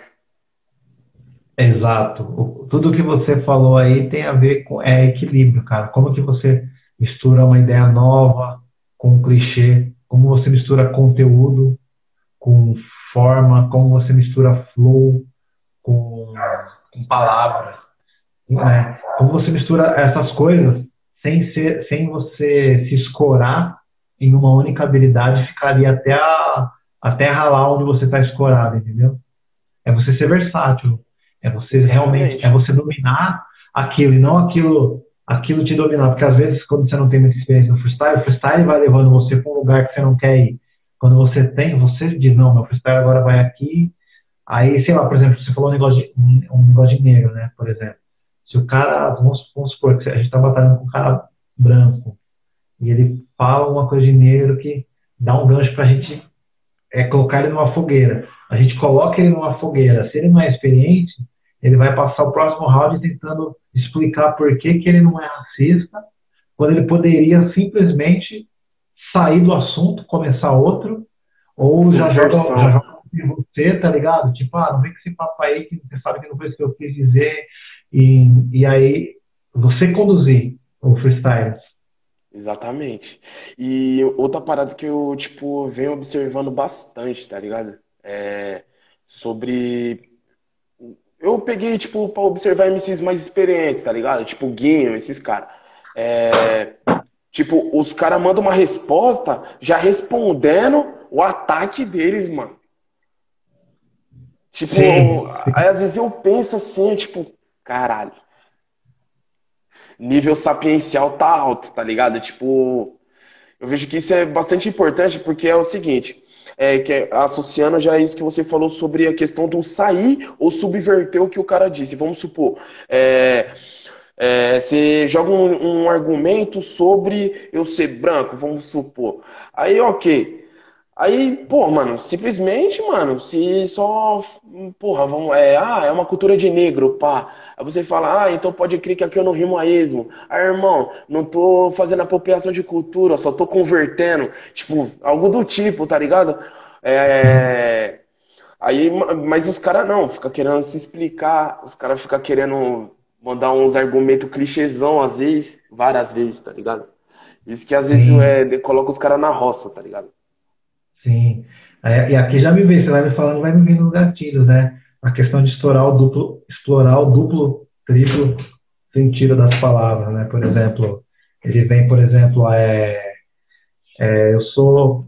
Exato. O- tudo que você falou aí tem a ver com é equilíbrio, cara. Como que você mistura uma ideia nova com um clichê? Como você mistura conteúdo com forma? Como você mistura flow com, com palavras, né? Como você mistura essas coisas sem ser, sem você se escorar em uma única habilidade e ficar ali até a, até ralar onde você está escorado, entendeu? É você ser versátil. É você realmente, é Exatamente. você dominar aquilo e não aquilo, aquilo te dominar. Porque às vezes, quando você não tem muita experiência no freestyle, o freestyle vai levando você para um lugar que você não quer ir. Quando você tem, você diz, não, meu freestyle agora vai aqui. Aí, sei lá, por exemplo, você falou um negócio de, um, um negócio de negro, né? Por exemplo. Se o cara, vamos, vamos supor que a gente está batalhando com um cara branco e ele fala uma coisa de negro que dá um gancho para a gente é colocar ele numa fogueira. A gente coloca ele numa fogueira. Se ele não é experiente, ele vai passar o próximo round tentando explicar por que, que ele não é racista, quando ele poderia simplesmente sair do assunto, começar outro, ou já joga, já Subversão. joga em você, tá ligado? Tipo, ah, não vem com esse papo aí que você sabe que não foi isso que eu quis dizer. E, e aí, você conduzir o freestyle. Exatamente. E outra parada que eu, tipo, venho observando bastante, tá ligado? É sobre. Eu peguei, tipo, pra observar M Cs mais experientes, tá ligado? Tipo, o Guinho, esses caras. É... Tipo, os caras mandam uma resposta já respondendo o ataque deles, mano. Tipo, Sim, aí às vezes eu penso assim, tipo, caralho, nível sapiencial tá alto, tá ligado? Tipo. Eu vejo que isso é bastante importante porque é o seguinte, é, que é, associando já isso que você falou sobre a questão do sair ou subverter o que o cara disse. Vamos supor, é, é, você joga um, um argumento sobre eu ser branco, vamos supor. Aí, ok. Aí, pô, mano, simplesmente, mano, se só, porra, vamos, é, ah, é uma cultura de negro, pá. Aí você fala, ah, então pode crer que aqui eu não rimo a esmo. Ah, irmão, não tô fazendo apropriação de cultura, só tô convertendo, tipo, algo do tipo, tá ligado? É, aí, ma- mas os caras não, fica querendo se explicar, os caras ficam querendo mandar uns argumentos clichêzão, às vezes, várias vezes, tá ligado? Isso que às vezes sim, é, coloca os caras na roça, tá ligado? sim. É, e aqui já me vê, você vai me falando, vai me vindo os gatilhos, né? A questão de explorar o duplo, explorar o duplo, triplo sentido das palavras, né? Por exemplo, ele vem, por exemplo, é, é, eu sou,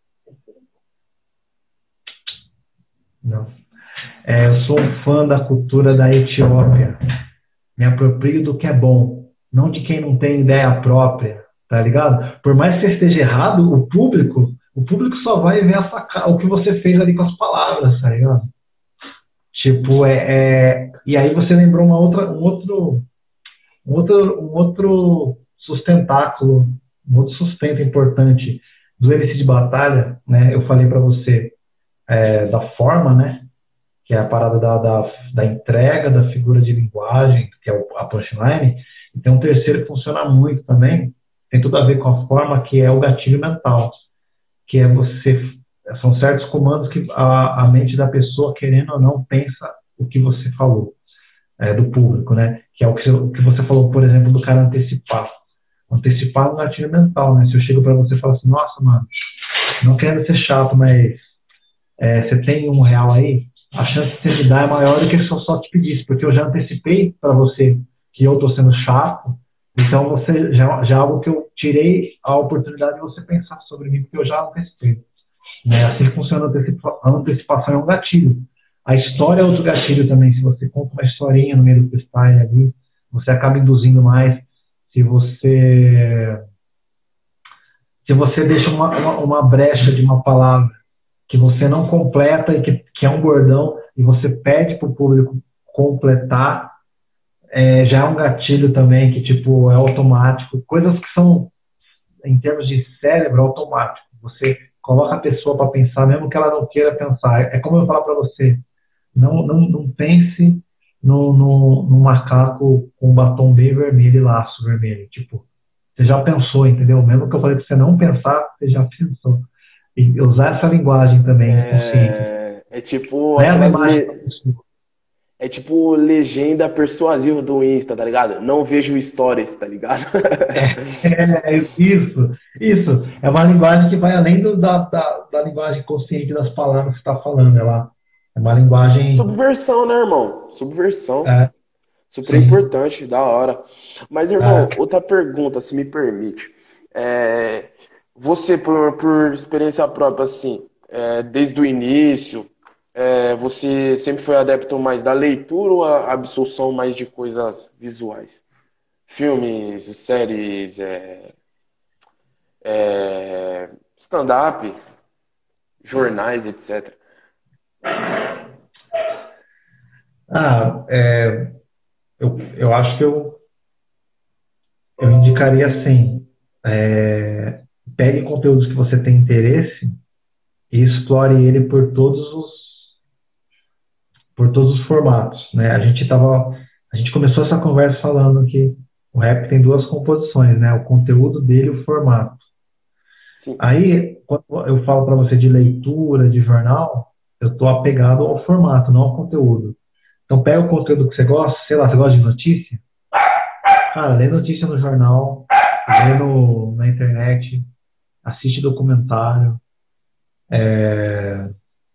não, é, eu sou um fã da cultura da Etiópia. Me aproprio do que é bom, não de quem não tem ideia própria, tá ligado? Por mais que você esteja errado, o público, o público só vai ver a saca- o que você fez ali com as palavras, tá ligado? Tipo, é, é- e aí você lembrou uma outra, um outro, um outro, um outro sustentáculo, um outro sustento importante do M C de batalha, né? Eu falei para você é, da forma, né? Que é a parada da, da, da entrega da figura de linguagem, que é o, a punchline, e tem um terceiro que funciona muito também, tem tudo a ver com a forma, que é o gatilho mental, que é você, são certos comandos que a, a mente da pessoa, querendo ou não, pensa o que você falou, é, do público, né? Que é o que, o que você falou, por exemplo, do cara antecipar. Antecipar um gatilho mental, né? Se eu chego para você e falo assim, nossa, mano, não quero ser chato, mas é, você tem um real aí? A chance de você me dar é maior do que se eu só te pedisse, porque eu já antecipei para você que eu estou sendo chato, então você já, já é algo que eu tirei a oportunidade de você pensar sobre mim, porque eu já antecipei. Né? Assim funciona a antecipa- a antecipação, é um gatilho. A história é outro gatilho também. Se você conta uma historinha no meio do freestyle ali, você acaba induzindo mais. Se você, se você deixa uma, uma, uma brecha de uma palavra que você não completa e que, que é um bordão e você pede para o público completar, é, já é um gatilho também que tipo é automático, coisas que são em termos de cérebro automático. Você coloca a pessoa para pensar, mesmo que ela não queira pensar. É como eu falar para você, não, não, não pense no, no, no macaco com batom bem vermelho e laço vermelho. Tipo, você já pensou, entendeu? Mesmo que eu falei para você não pensar, você já pensou. E usar essa linguagem também, inconsciente. É, é tipo Leva a aquelas imagem para a le... pessoa. é tipo legenda persuasiva do Insta, tá ligado? Não vejo stories, tá ligado? É, é, isso, isso. É uma linguagem que vai além do, da, da, da linguagem consciente das palavras que você está falando. Ela é uma linguagem. Subversão, né, irmão? Subversão. É, Super sim. importante, da hora. Mas, irmão, É, outra pergunta, se me permite. É, você, por, por experiência própria, assim, é, desde o início, é, você sempre foi adepto mais da leitura ou a absorção mais de coisas visuais? Filmes, séries, é, é, stand-up, jornais, etcétera. ah, é, eu, eu acho que eu, eu indicaria assim: é, pegue conteúdos que você tem interesse e explore ele por todos os, por todos os formatos, né? A gente tava, a gente começou essa conversa falando que o rap tem duas composições, né? O conteúdo dele e o formato. Sim. Aí, quando eu falo para você de leitura, de jornal, eu estou apegado ao formato, não ao conteúdo. Então, pega o conteúdo que você gosta, sei lá, você gosta de notícia? Cara, lê notícia no jornal, lê no, na internet, assiste documentário, é,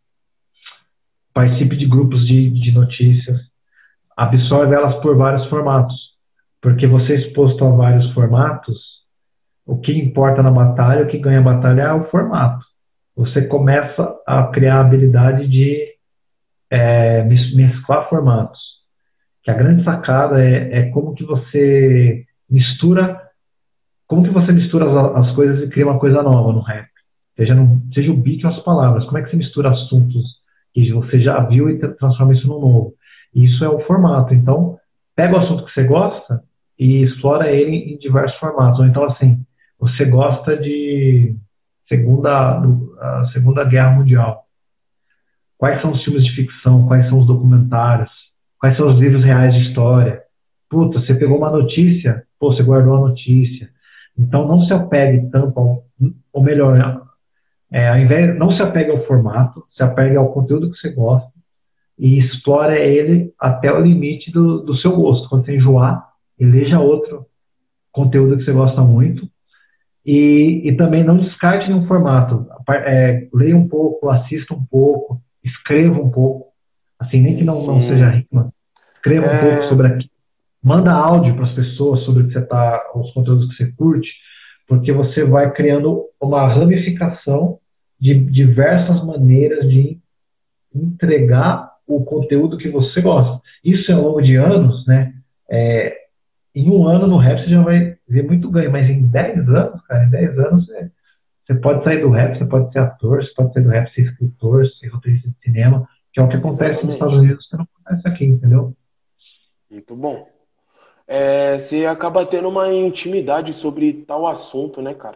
participe de grupos de, de notícias, absorve elas por vários formatos. Porque você exposto a vários formatos, o que importa na batalha, o que ganha a batalha é o formato. Você começa a criar a habilidade de é, mesclar formatos. Que a grande sacada é, é como que você mistura, como que você mistura as, as coisas e cria uma coisa nova no rap. Seja, no, seja o beat ou as palavras. Como é que você mistura assuntos que você já viu e transforma isso no novo? Isso é o formato. Então, pega o assunto que você gosta e explora ele em diversos formatos. Ou então, assim, você gosta de segunda, do, a Segunda Guerra Mundial. Quais são os filmes de ficção? Quais são os documentários? Quais são os livros reais de história? Puta, você pegou uma notícia, pô, você guardou a notícia. Então, não se apegue tanto ao, ou melhor, é, ao invés, não se apegue ao formato, se apegue ao conteúdo que você gosta e explore ele até o limite do, do seu gosto. Quando você enjoar, eleja outro conteúdo que você gosta muito e, e também não descarte nenhum formato. É, leia um pouco, assista um pouco, escreva um pouco, assim, nem que não, não seja Sim. rima, escreva um pouco É, sobre aquilo, manda áudio para as pessoas sobre o que você tá, os conteúdos que você curte, porque você vai criando uma ramificação de diversas maneiras de entregar o conteúdo que você gosta. Isso ao longo de anos, né? É, em um ano no rap você já vai ver muito ganho, mas em dez anos, cara, em dez anos você, você pode sair do rap, você pode ser ator, você pode sair do rap, ser escritor, ser roteirista de cinema, que é o que acontece nos Estados exatamente. Unidos, que não acontece aqui, entendeu? Muito bom. É, você acaba tendo uma intimidade sobre tal assunto, né, cara?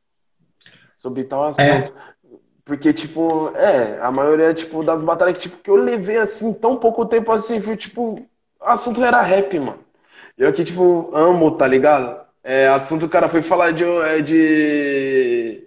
Sobre tal É, assunto. Porque, tipo, é, a maioria, tipo, das batalhas que, tipo, que eu levei, assim, tão pouco tempo, assim, foi, tipo, o assunto era rap, mano. Eu que, tipo, amo, tá ligado? É, assunto, o cara foi falar de, é, de,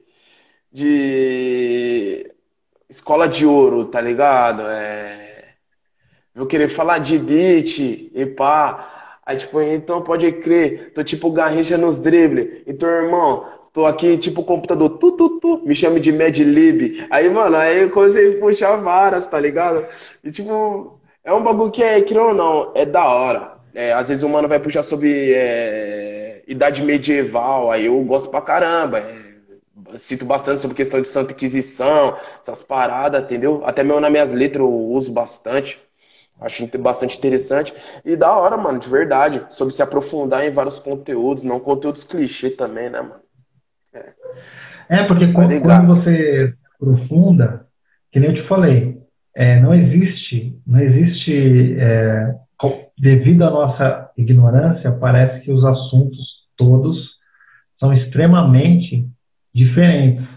de escola de ouro, tá ligado? É, vou querer falar de beat e pá. Aí, tipo, então pode crer, tô tipo Garrincha nos dribles. Então, irmão, tô aqui tipo computador, tu, tu, tu, me chame de Mad Lib. Aí, mano, aí eu comecei a puxar varas, tá ligado? E, tipo, é um bagulho que é, querendo ou não, é da hora. É, às vezes o mano vai puxar sobre é, idade medieval, aí eu gosto pra caramba. É, cito bastante sobre questão de Santa Inquisição, essas paradas, entendeu? Até mesmo nas minhas letras eu uso bastante. Acho inte- bastante interessante. E da hora, mano, de verdade. Sobre se aprofundar em vários conteúdos, não conteúdos clichê também, né, mano? É, é porque tá qu- quando ligado? você aprofunda, que nem eu te falei, é, não existe, não existe, é, co- devido à nossa ignorância, parece que os assuntos todos são extremamente diferentes.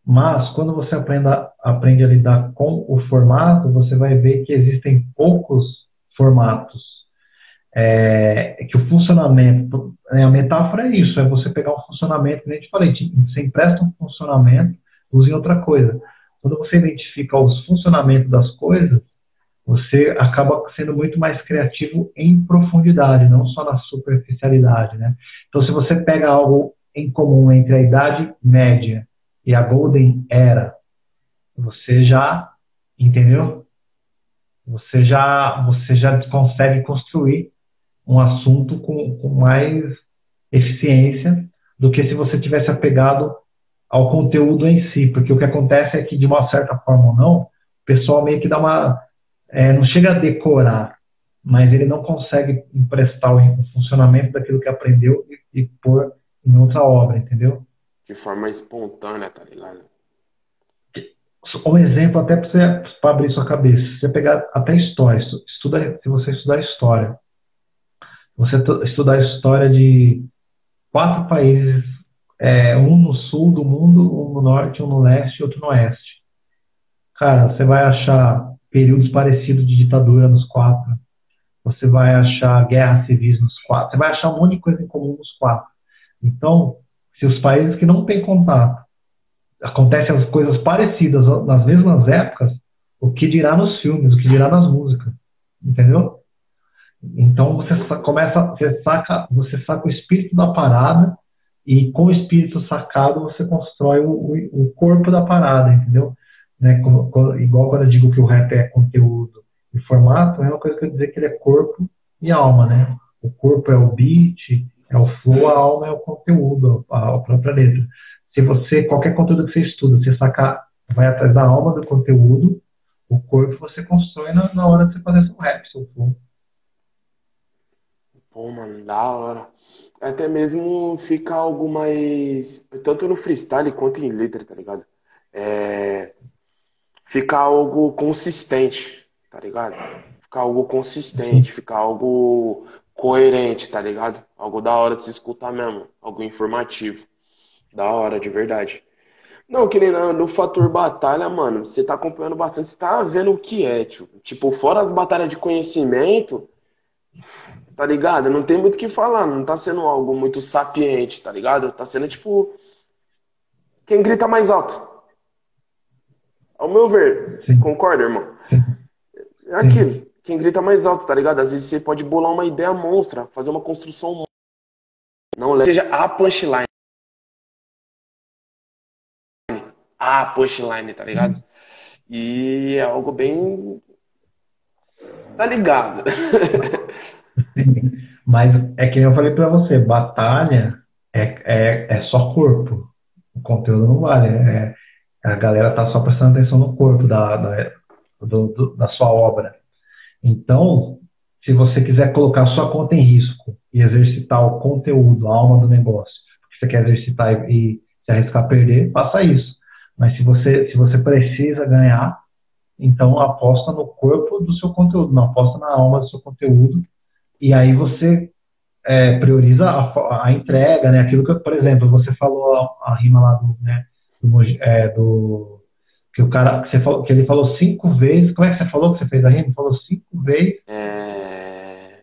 Mas quando você aprenda, aprende a lidar com o formato, você vai ver que existem poucos formatos. É, que o funcionamento, é, a metáfora é isso, é você pegar um funcionamento, como a gente falei, você empresta um funcionamento, use em outra coisa. Quando você identifica os funcionamentos das coisas, você acaba sendo muito mais criativo em profundidade, não só na superficialidade, né? Então, se você pega algo em comum entre a Idade Média e a Golden Era, você já, entendeu? Você já, você já consegue construir um assunto com, com mais eficiência do que se você tivesse apegado ao conteúdo em si, porque o que acontece é que, de uma certa forma ou não, o pessoal meio que dá uma... É, não chega a decorar, mas ele não consegue emprestar o, o funcionamento daquilo que aprendeu e, e pôr em outra obra, entendeu? De forma espontânea, tá ligado? Um exemplo até para você pra abrir sua cabeça, se você pegar até história, estuda, se você estudar história, você estudar a história de quatro países, é, um no sul do mundo, um no norte, um no leste e outro no oeste. Cara, você vai achar períodos parecidos de ditadura nos quatro. Você vai achar guerras civis nos quatro. Você vai achar um monte de coisa em comum nos quatro. Então, se os países que não têm contato acontecem as coisas parecidas nas mesmas épocas, o que dirá nos filmes, o que dirá nas músicas. Entendeu? Então você começa, você saca, você saca o espírito da parada e com o espírito sacado você constrói o, o, o corpo da parada, entendeu? Né? Como, como, igual quando eu digo que o rap é conteúdo e formato, é uma coisa que eu dizer que ele é corpo e alma, né? O corpo é o beat, é o flow, a alma é o conteúdo, a, a própria letra. Se você, qualquer conteúdo que você estuda, você sacar, vai atrás da alma do conteúdo, o corpo você constrói na, na hora de você fazer seu rap, seu flow. Pô, mano, da hora. Até mesmo fica algo mais. Tanto no freestyle quanto em letra, tá ligado? É... Fica algo consistente, tá ligado? Fica algo consistente, fica algo coerente, tá ligado? Algo da hora de se escutar mesmo. Algo informativo. Da hora, de verdade. Não, que nem no, no fator batalha, mano. Você tá acompanhando bastante, você tá vendo o que é, tipo. Tipo, fora as batalhas de conhecimento. Tá ligado? Não tem muito o que falar, não tá sendo algo muito sapiente, tá ligado? Tá sendo tipo. Quem grita mais alto. Ao meu ver. Sim. Concorda, irmão? Sim. É aquilo. Quem grita mais alto, tá ligado? Às vezes você pode bolar uma ideia monstra, fazer uma construção. Não seja a punchline. A punchline, tá ligado? E é algo bem. Tá ligado? Sim. Mas é que eu falei pra você, batalha é, é, é só corpo. O conteúdo não vale. É, a galera tá só prestando atenção no corpo da, da, do, do, da sua obra. Então, se você quiser colocar sua conta em risco e exercitar o conteúdo, a alma do negócio, porque você quer exercitar e, e se arriscar a perder, faça isso. Mas se você, se você precisa ganhar, então aposta no corpo do seu conteúdo, não aposta na alma do seu conteúdo. E aí você é, prioriza a, a entrega, né? Aquilo que, por exemplo, você falou a, a rima lá do, né, do, é, do que o cara que você falou, que ele falou cinco vezes. Como é que você falou que você fez a rima? Falou cinco vezes. É...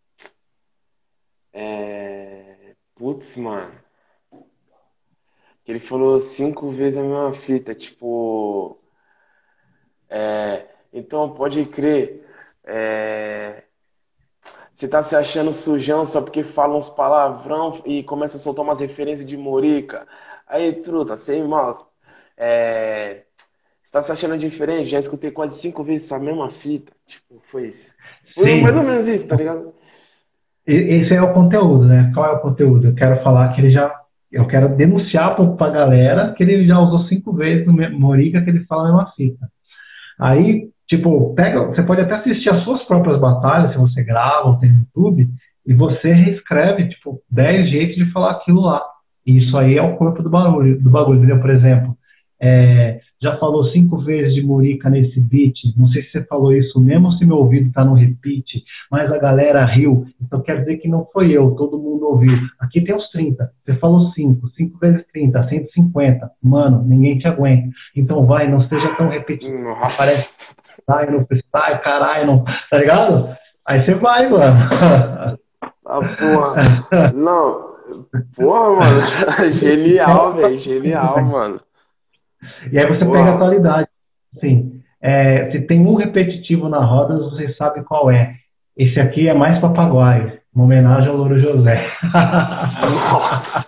É... Putz, mano. Que ele falou cinco vezes a mesma fita, tipo. É... Então pode crer. É... Você tá se achando sujão só porque fala uns palavrão e começa a soltar umas referências de Morica. Aí, truta, sem mal. É... Você tá se achando diferente? Já escutei quase cinco vezes essa mesma fita. Tipo, foi isso. Foi Sim. mais ou menos isso, tá ligado? Esse é o conteúdo, né? Qual é o conteúdo? Eu quero falar que ele já. Eu quero denunciar para a galera que ele já usou cinco vezes no Morica que ele fala a mesma fita. Aí, tipo, pega, você pode até assistir as suas próprias batalhas, se você grava ou tem no YouTube, e você reescreve, tipo, dez jeitos de falar aquilo lá. E isso aí é o corpo do bagulho, do bagulho, entendeu? Por exemplo, é, já falou cinco vezes de Murica nesse beat. Não sei se você falou isso mesmo, se meu ouvido tá no repeat, mas a galera riu. Então quer dizer que não foi eu, todo mundo ouviu. Aqui tem os trinta. Você falou cinco, cinco vezes trinta, cento e cinquenta. Mano, ninguém te aguenta. Então vai, não seja tão repetitivo. Nossa. Parece que sai no freestyle, caralho, não... tá ligado? Aí você vai, mano. Ah, porra. Não. Porra, mano. Genial, velho. Genial, mano. E aí você Porra. pega a atualidade. Assim, é, se tem um repetitivo na roda, você sabe qual é. Esse aqui é mais papagaio. Uma homenagem ao Louro José. Nossa.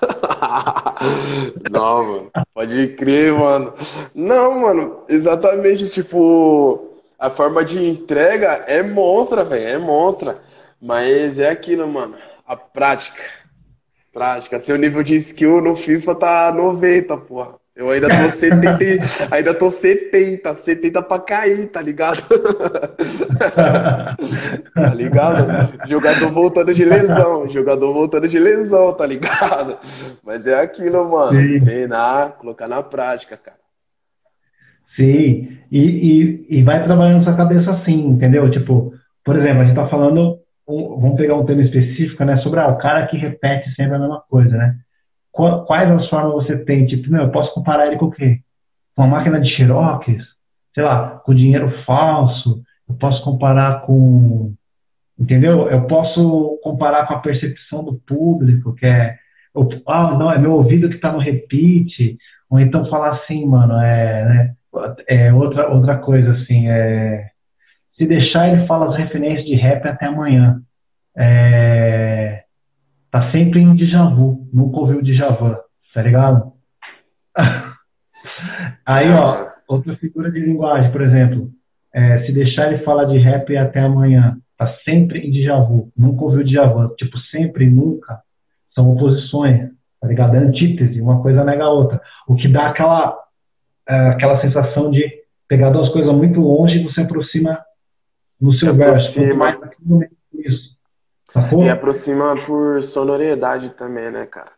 Não, mano. Pode crer, mano. Não, mano. Exatamente, tipo... A forma de entrega é monstra, velho. É monstra. Mas é aquilo, mano. A prática. Prática. Seu nível de skill no FIFA tá noventa, porra. Eu ainda tô setenta, ainda tô setenta, setenta pra cair, tá ligado? Tá ligado? Jogador voltando de lesão, jogador voltando de lesão, tá ligado? Mas é aquilo, mano. Sim. Treinar, colocar na prática, cara. Sim, e, e, e vai trabalhando sua cabeça assim, entendeu? Tipo, por exemplo, a gente tá falando, um- vamos pegar um tema específico, né? Sobre ah, o cara que repete sempre a mesma coisa, né? Qua- Quais as formas você tem? Tipo, meu, eu posso comparar ele com o quê? Com uma máquina de Xerox, sei lá, com dinheiro falso, eu posso comparar com, entendeu? Eu posso comparar com a percepção do público, que é, o- ah, não, é meu ouvido que está no repeat, ou então falar assim, mano, é, né, é outra, outra coisa assim, é, se deixar ele fala as referências de rap até amanhã, é, tá sempre em déjà vu, nunca ouviu déjà vu, tá ligado? Aí, É, ó, mano. outra figura de linguagem, por exemplo, é, se deixar ele falar de rap até amanhã, tá sempre em déjà vu, nunca ouviu déjà vu. Tipo, sempre e nunca são oposições, tá ligado? É antítese, uma coisa nega a outra. O que dá aquela, é, aquela sensação de pegar duas coisas muito longe e você aproxima no E seu verso. Quanto mais aproxima. aquilo, menos isso. E Sacou? aproxima por sonoridade também, né, cara?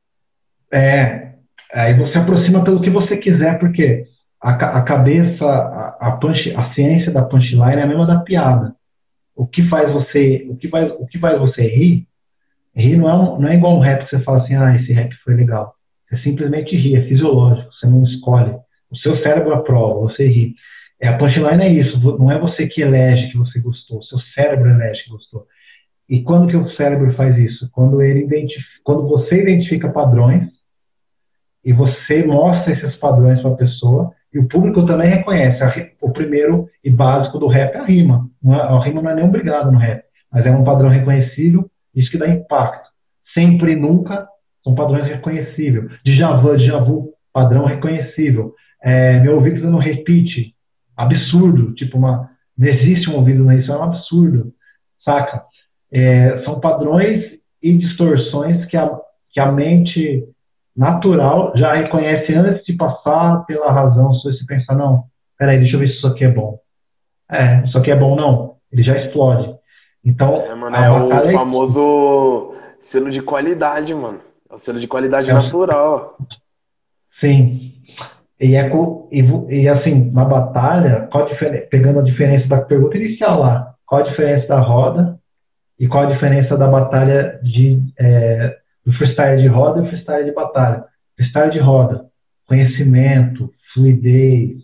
É, aí você aproxima pelo que você quiser, porque a, ca- a cabeça, a, a, punch, a ciência da punchline é a mesma da piada. O que faz você, o que faz, o que faz você rir, rir não é, um, não é igual um rap que você fala assim, ah, esse rap foi legal. Você simplesmente ri, é fisiológico, você não escolhe. O seu cérebro aprova, você ri. É, a punchline é isso, não é você que elege que você gostou, o seu cérebro elege que gostou. E quando que o cérebro faz isso? Quando ele identifica, quando você identifica padrões e você mostra esses padrões para a pessoa e o público também reconhece. A ri- O primeiro e básico do rap é a rima. Não é- a rima não é nem obrigada no rap, mas é um padrão reconhecível, isso que dá impacto. Sempre e nunca são padrões reconhecíveis. Déjà vu, déjà vu, padrão reconhecível. É, meu ouvido dando repeat, absurdo. Tipo, uma, não existe um ouvido nisso, é um absurdo. Saca? É, são padrões e distorções que a, que a mente natural já reconhece antes de passar pela razão. Se você pensar, não, peraí, deixa eu ver se isso aqui é bom. É, isso aqui é bom, não. Ele já explode. Então, É, mano, a é o batalha é, famoso selo de qualidade, mano. É o selo de qualidade é o- natural. sim. E, é, co- e, vo- e assim, na batalha, qual a diferen- pegando a diferença da pergunta inicial lá, qual a diferença da roda e qual a diferença da batalha de, é, do freestyle de roda e o freestyle de batalha? Freestyle de roda, conhecimento, fluidez.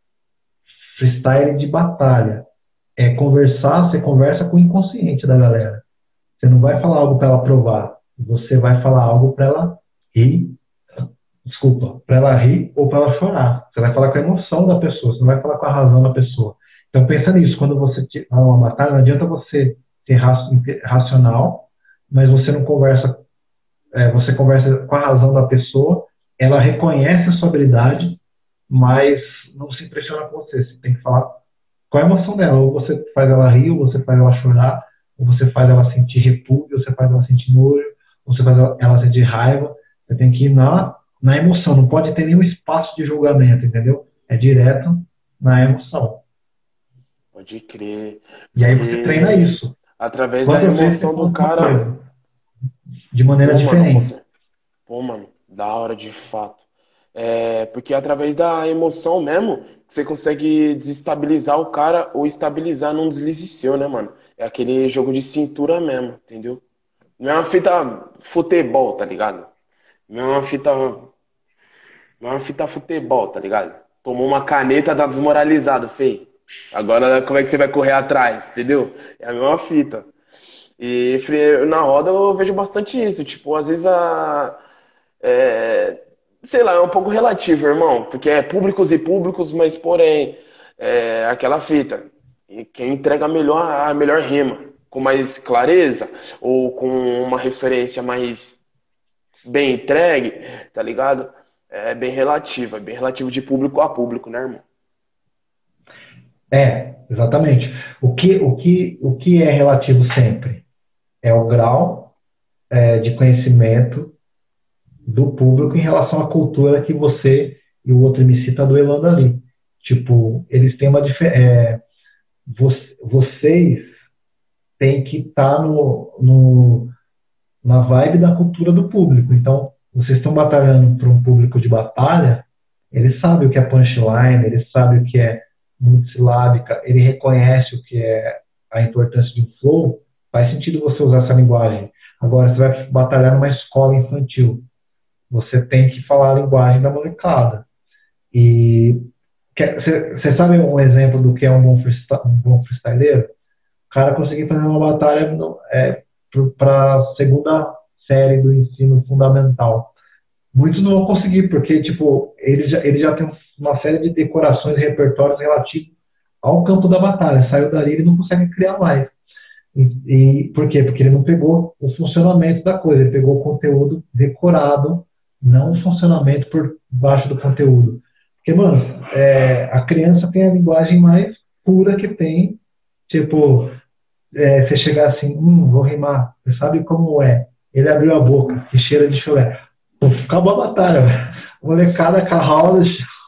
Freestyle de batalha é conversar, você conversa com o inconsciente da galera. Você não vai falar algo para ela provar, você vai falar algo para ela rir, desculpa, para ela rir ou para ela chorar. Você vai falar com a emoção da pessoa, você não vai falar com a razão da pessoa. Então pensa nisso, quando você está numa batalha, não adianta você ser raci- racional, mas você não conversa, é, você conversa com a razão da pessoa, ela reconhece a sua habilidade, mas não se impressiona com você. Você tem que falar qual é a emoção dela. Ou você faz ela rir, ou você faz ela chorar, ou você faz ela sentir repúdio, ou você faz ela sentir nojo, ou você faz ela ela sentir raiva. Você tem que ir na, na emoção. Não pode ter nenhum espaço de julgamento, entendeu? É direto na emoção. Pode crer. E aí você treina Porque isso. através da Quantas vezes você emoção fala do uma cara. coisa de maneira Pô, mano, com diferente. cer- pô, mano, da hora de fato. É porque é através da emoção mesmo que você consegue desestabilizar o cara ou estabilizar num deslize seu, né, mano? É aquele jogo de cintura mesmo, entendeu? Não é uma fita futebol, tá ligado? Não é uma fita, não é uma fita futebol, tá ligado? Tomou uma caneta, tá desmoralizado, feio. Agora como é que você vai correr atrás, entendeu? É a mesma fita. E fre- na roda eu vejo bastante isso. Tipo, às vezes a. é, sei lá, é um pouco relativo, irmão. Porque é públicos e públicos, mas porém, é aquela fita. E quem entrega melhor a melhor rima, com mais clareza, ou com uma referência mais bem entregue, tá ligado? É bem relativo, é bem relativo de público a público, né, irmão? É, exatamente. O que, o que, o que é relativo sempre? É o grau é, de conhecimento do público em relação à cultura que você e o outro M C está duelando ali. Tipo, eles têm uma diferença. Vocês têm que estar tá no, no, na vibe da cultura do público. Então, vocês estão batalhando para um público de batalha, ele sabe o que é punchline, ele sabe o que é multissilábica, ele reconhece o que é a importância de um flow, faz sentido você usar essa linguagem. Agora, você vai batalhar numa escola infantil. Você tem que falar a linguagem da molecada. E você sabe um exemplo do que é um bom, freestyle, um bom freestyleiro? O cara conseguir fazer uma batalha é, para a segunda série do ensino fundamental. Muitos não vão conseguir, porque tipo, ele, já, ele já tem uma série de decorações e repertórios relativos ao campo da batalha. Saiu dali, ele não consegue criar mais. E, e por quê? Porque ele não pegou o funcionamento da coisa, ele pegou o conteúdo decorado, não o funcionamento por baixo do conteúdo. Porque, mano, é, a criança tem a linguagem mais pura que tem. Tipo, é, você chegar assim, hum, vou rimar, você sabe como é. Ele abriu a boca, que cheira de chulé. Pô, acabou a batalha, velho. Molecada com a roda,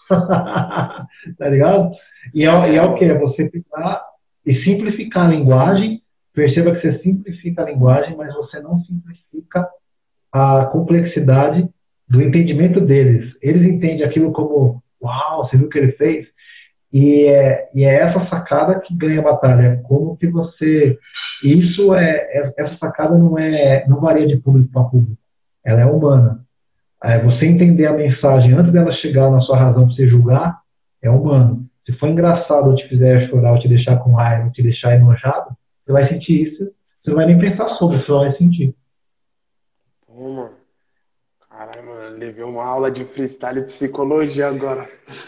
tá ligado? E é, e é o que? É você pegar e simplificar a linguagem. Perceba que você simplifica a linguagem, mas você não simplifica a complexidade do entendimento deles. Eles entendem aquilo como, uau, você viu o que ele fez? E é, e é essa sacada que ganha a batalha. Como que você... Isso é, é... Essa sacada não, é, não varia de público para público. Ela é humana. É, você entender a mensagem antes dela chegar na sua razão para você julgar, é humano. Se for engraçado ou te fizer chorar, ou te deixar com raiva, ou te deixar enojado, você vai sentir isso. Você não vai nem pensar sobre, você só vai sentir. Pô, mano. Caralho, mano, levei uma aula de freestyle e psicologia agora.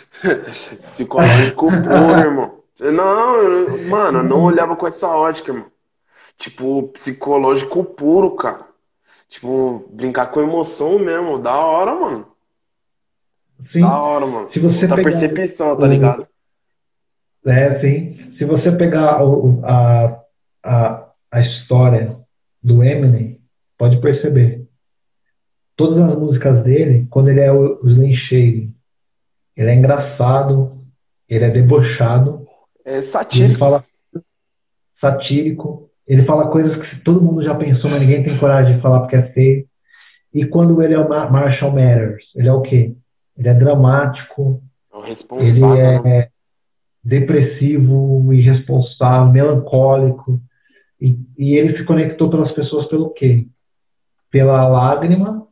Psicológico puro, irmão. Não, eu- mano, eu não olhava com essa ótica, irmão. Tipo, psicológico puro, cara. Tipo, brincar com emoção mesmo. Da hora, mano. Da Sim. hora, mano. Se você Outra pegar percepção, tá o, ligado? é, sim. Se você pegar o, a, a, a história do Eminem, pode perceber. Todas as músicas dele, quando ele é o, o Slim Shady, ele é engraçado, ele é debochado, É e ele satírico. fala satírico, ele fala coisas que todo mundo já pensou, mas ninguém tem coragem de falar porque é feio. E quando ele é o Ma- Marshall Mathers, ele é o quê? Ele é dramático, É o ele responsável, né? é depressivo, irresponsável, melancólico. E, e ele se conectou pelas pessoas pelo quê? Pela lágrima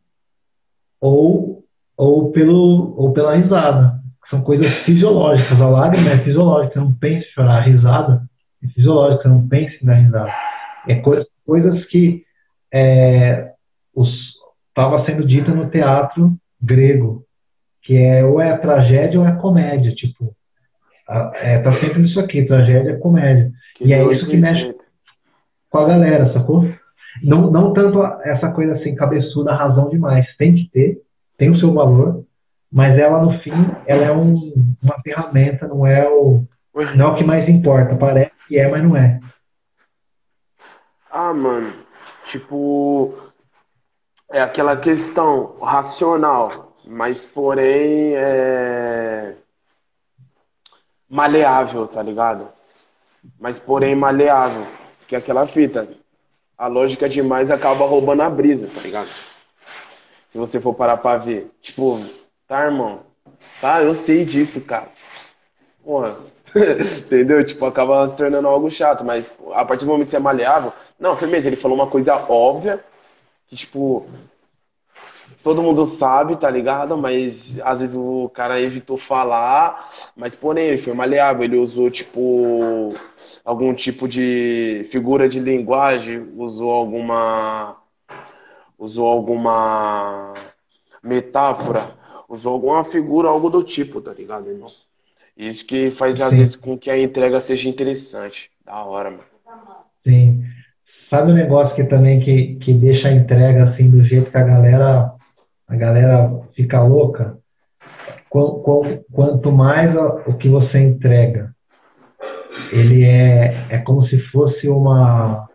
ou, ou, pelo, ou pela risada. São coisas fisiológicas. A lágrima é fisiológica, você não pensa em chorar. A risada é fisiológica, você não pensa em dar risada. É coisa, coisas que é, estava sendo dita no teatro grego, que é ou é tragédia ou é comédia. Tipo, a- é, tá sempre nisso aqui, tragédia é comédia. E Aquele é isso que mexe oito e oitenta. com a galera, sacou? Não, não tanto essa coisa assim, cabeçuda, razão demais. Tem que ter, tem o seu valor, mas ela, no fim, ela é um, uma ferramenta, não é, o, não é o que mais importa. Parece que é, mas não é. Ah, mano. Tipo, é aquela questão racional, mas porém é maleável, tá ligado? Mas porém maleável. Que é aquela fita. A lógica demais acaba roubando a brisa, tá ligado? Se você for parar pra ver. Tipo, Tá, irmão? Tá, eu sei disso, cara. Porra. Entendeu? Tipo, acaba se tornando algo chato, mas a partir do momento que você é maleável. Não, firmeza, ele falou uma coisa óbvia, que, tipo, todo mundo sabe, tá ligado? Mas às vezes o cara evitou falar, mas porém, ele foi maleável, ele usou, tipo, algum tipo de figura de linguagem, usou alguma. Usou alguma metáfora, usou alguma figura, algo do tipo, tá ligado, irmão? Isso que faz, às Sim, vezes, com que a entrega seja interessante. Da hora, mano. sim. Sabe um negócio que também que, que deixa a entrega assim do jeito que a galera a galera fica louca? Qu- qu- Quanto mais a- o que você entrega, ele é, é como se fosse uma.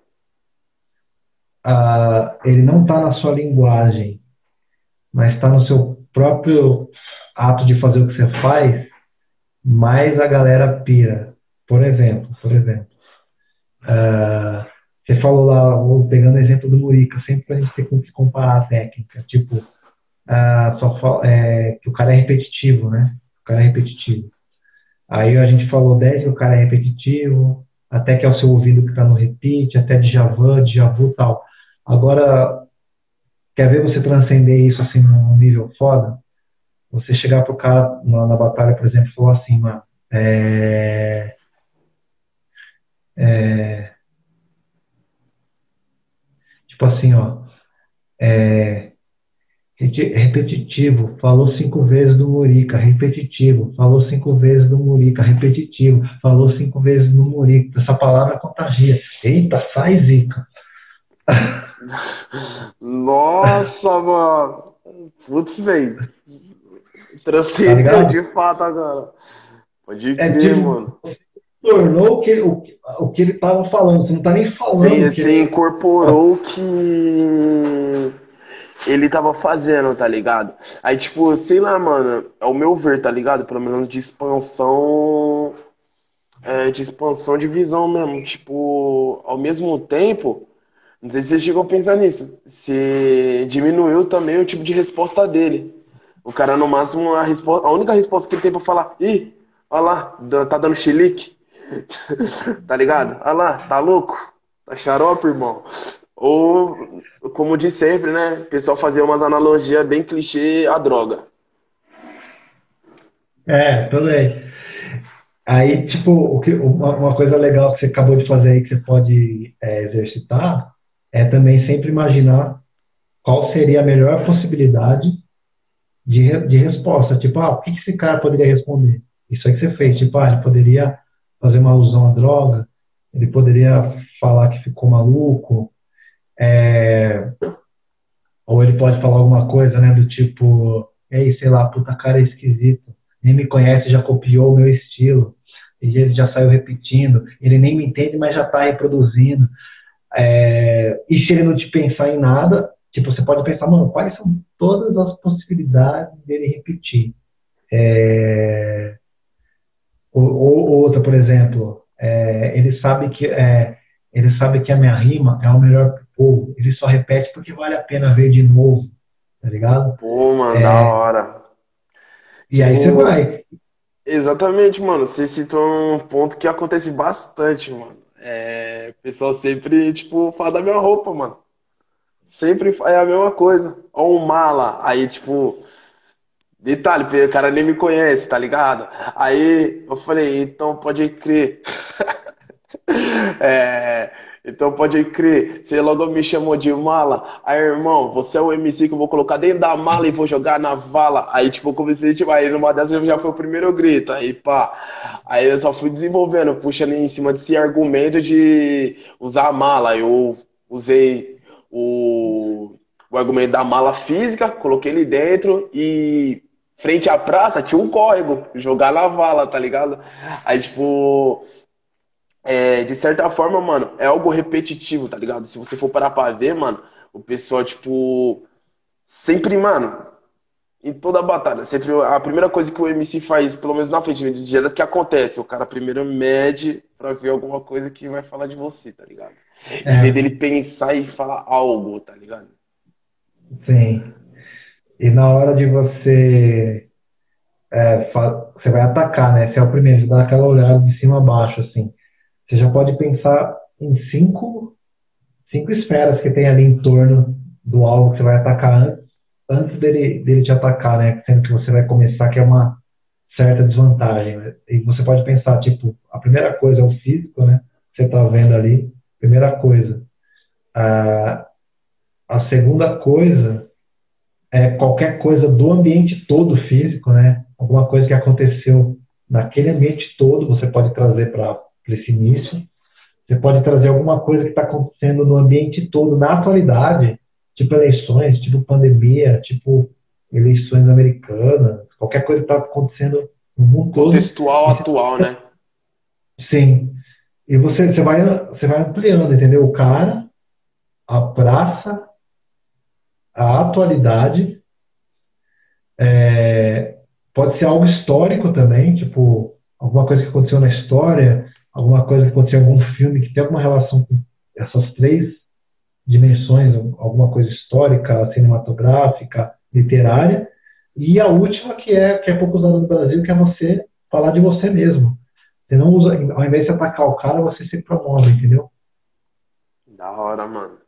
Ah, ele não está na sua linguagem, mas está no seu próprio ato de fazer o que você faz, mais a galera pira. Por exemplo, por exemplo, ah, você falou lá, vou pegando o exemplo do Murica, sempre para a gente ter que se comparar a técnica, tipo, ah, só fa- é, que o cara é repetitivo, né? O cara é repetitivo. Aí a gente falou dez que o cara é repetitivo, até que é o seu ouvido que está no repeat, até Djavan, Djavu e tal. Agora, quer ver você transcender isso assim num nível foda? Você chegar pro cara na, na batalha, por exemplo, e falar assim, mano, é, é, tipo assim, ó, é, reti- repetitivo, falou cinco vezes do Murica, repetitivo, falou cinco vezes do Murica, repetitivo, falou cinco vezes do Murica. Essa palavra contagia. Eita, sai zica. Nossa, mano. Putz, velho. Tá Transcendeu ligado? de fato agora. Pode É crer, tipo, mano. tornou o que, o, que- o que ele tava falando. Você não tá nem falando Você, o que você ele. Ó, incorporou o que ele tava fazendo, tá ligado? Aí, tipo, sei lá, mano, ao meu ver, tá ligado? Pelo menos de expansão, é, de expansão de visão mesmo. Tipo, ao mesmo tempo, não sei se você chegou a pensar nisso, se diminuiu também o tipo de resposta dele. O cara, no máximo, a, resposta, a única resposta que ele tem pra falar, ih, olha lá, dá- tá dando chilique. Tá ligado? Olha lá, tá louco? Tá xarope, irmão? Ou, como de sempre, né? O pessoal fazia umas analogias bem clichê à droga. é, tudo bem. Aí, tipo, o que, uma, uma coisa legal que você acabou de fazer aí, que você pode é, exercitar, é também sempre imaginar qual seria a melhor possibilidade de, re- de resposta. Tipo, ah, o que que esse cara poderia responder? Isso aí que você fez. Tipo, ah, ele poderia fazer uma alusão à droga, ele poderia falar que ficou maluco, é, ou ele pode falar alguma coisa, né, do tipo, ei, sei lá, puta cara é esquisito, nem me conhece, já copiou o meu estilo, e ele já saiu repetindo, ele nem me entende, mas já está reproduzindo. É, e se ele não te pensar em nada, tipo, você pode pensar, mano, quais são todas as possibilidades dele repetir? É, ou, ou outra, por exemplo, é, ele sabe que é, ele sabe que a minha rima é o melhor pro povo. Ele só repete porque vale a pena ver de novo, tá ligado? Pô, mano, da hora. E aí você Tipo, vai. exatamente, mano. Você citou um ponto que acontece bastante, mano. É, o pessoal sempre, tipo, fala da minha roupa, mano. Sempre é a mesma coisa. Ó, um mala. Aí, tipo, detalhe, o cara nem me conhece, tá ligado? Aí eu falei, então pode crer. É, então pode crer, você logo me chamou de mala. Aí, irmão, você é o M C que eu vou colocar dentro da mala e vou jogar na vala. Aí, tipo, eu comecei, tipo, aí numa dessas já foi o primeiro grito. Aí, pá. Aí eu só fui desenvolvendo, puxando em cima desse argumento de usar a mala. Eu usei o, o argumento da mala física, coloquei ele dentro e frente à praça tinha um córrego, jogar na vala, tá ligado? Aí, tipo. É, de certa forma, mano, é algo repetitivo, tá ligado? Se você for parar pra ver, mano, o pessoal, tipo, sempre, mano, em toda batalha, sempre a primeira coisa que o M C faz, pelo menos na frente do dia que acontece, o cara primeiro mede pra ver alguma coisa que vai falar de você, tá ligado? Em vez É, dele pensar e falar algo, tá ligado? sim. E na hora de você é, fa- você vai atacar, né? Você é o primeiro, você dá aquela olhada de cima a baixo, assim. Você já pode pensar em cinco, cinco esferas que tem ali em torno do alvo que você vai atacar antes, antes dele, dele te atacar, né? Sendo que você vai começar, que é uma certa desvantagem, né? E você pode pensar, tipo, a primeira coisa é o físico, né? Você tá vendo ali, primeira coisa. A, a segunda coisa é qualquer coisa do ambiente todo físico, né? Alguma coisa que aconteceu naquele ambiente todo, você pode trazer para esse início. Você pode trazer alguma coisa que está acontecendo no ambiente todo, na atualidade, tipo eleições, tipo pandemia, tipo eleições americanas, qualquer coisa que está acontecendo no mundo todo. Contextual E atual, né? sim, e você, você vai, você vai ampliando, entendeu? O cara, a praça, a atualidade, é, pode ser algo histórico também, tipo, alguma coisa que aconteceu na história, alguma coisa que aconteceu em algum filme que tem alguma relação com essas três dimensões, alguma coisa histórica, cinematográfica, literária, e a última que é, que é pouco usada no Brasil, que é você falar de você mesmo. Você não usa, ao invés de atacar o cara, você se promove, entendeu? Da hora, mano.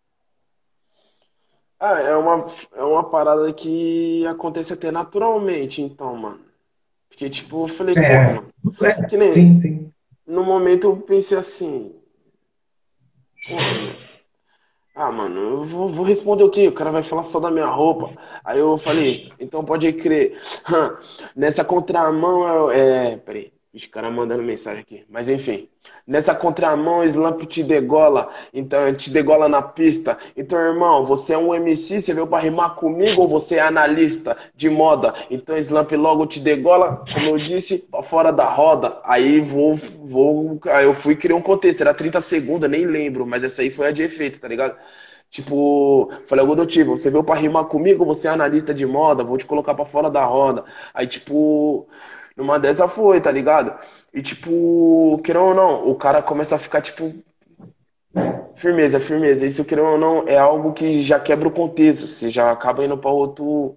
Ah, é uma, é uma parada que acontece até naturalmente, então, mano. Porque, tipo, eu falei, porra, É, mano. é, Que nem, sim, sim. no momento eu pensei assim, porra, mano. Ah, mano, eu vou, vou responder o quê? O cara vai falar só da minha roupa. Aí eu falei, então pode crer. Nessa contramão, é. é, Peraí, os caras mandando mensagem aqui. Mas enfim. Nessa contramão, Slump te degola. Então, te degola na pista. Então, irmão, você é um M C, você veio pra rimar comigo ou você é analista de moda? Então, Slump logo te degola, como eu disse, pra fora da roda. Aí vou, vou. Aí eu fui criar um contexto. Era trinta segundos, nem lembro, mas essa aí foi a de efeito, tá ligado? Tipo, falei algo do tipo, você veio pra rimar comigo, você é analista de moda, vou te colocar pra fora da roda. Aí, tipo, numa dessa foi, tá ligado? E, tipo, querendo ou não, o cara começa a ficar, tipo, firmeza, firmeza. Isso, querendo ou não, é algo que já quebra o contexto. Você já acaba indo pra outro.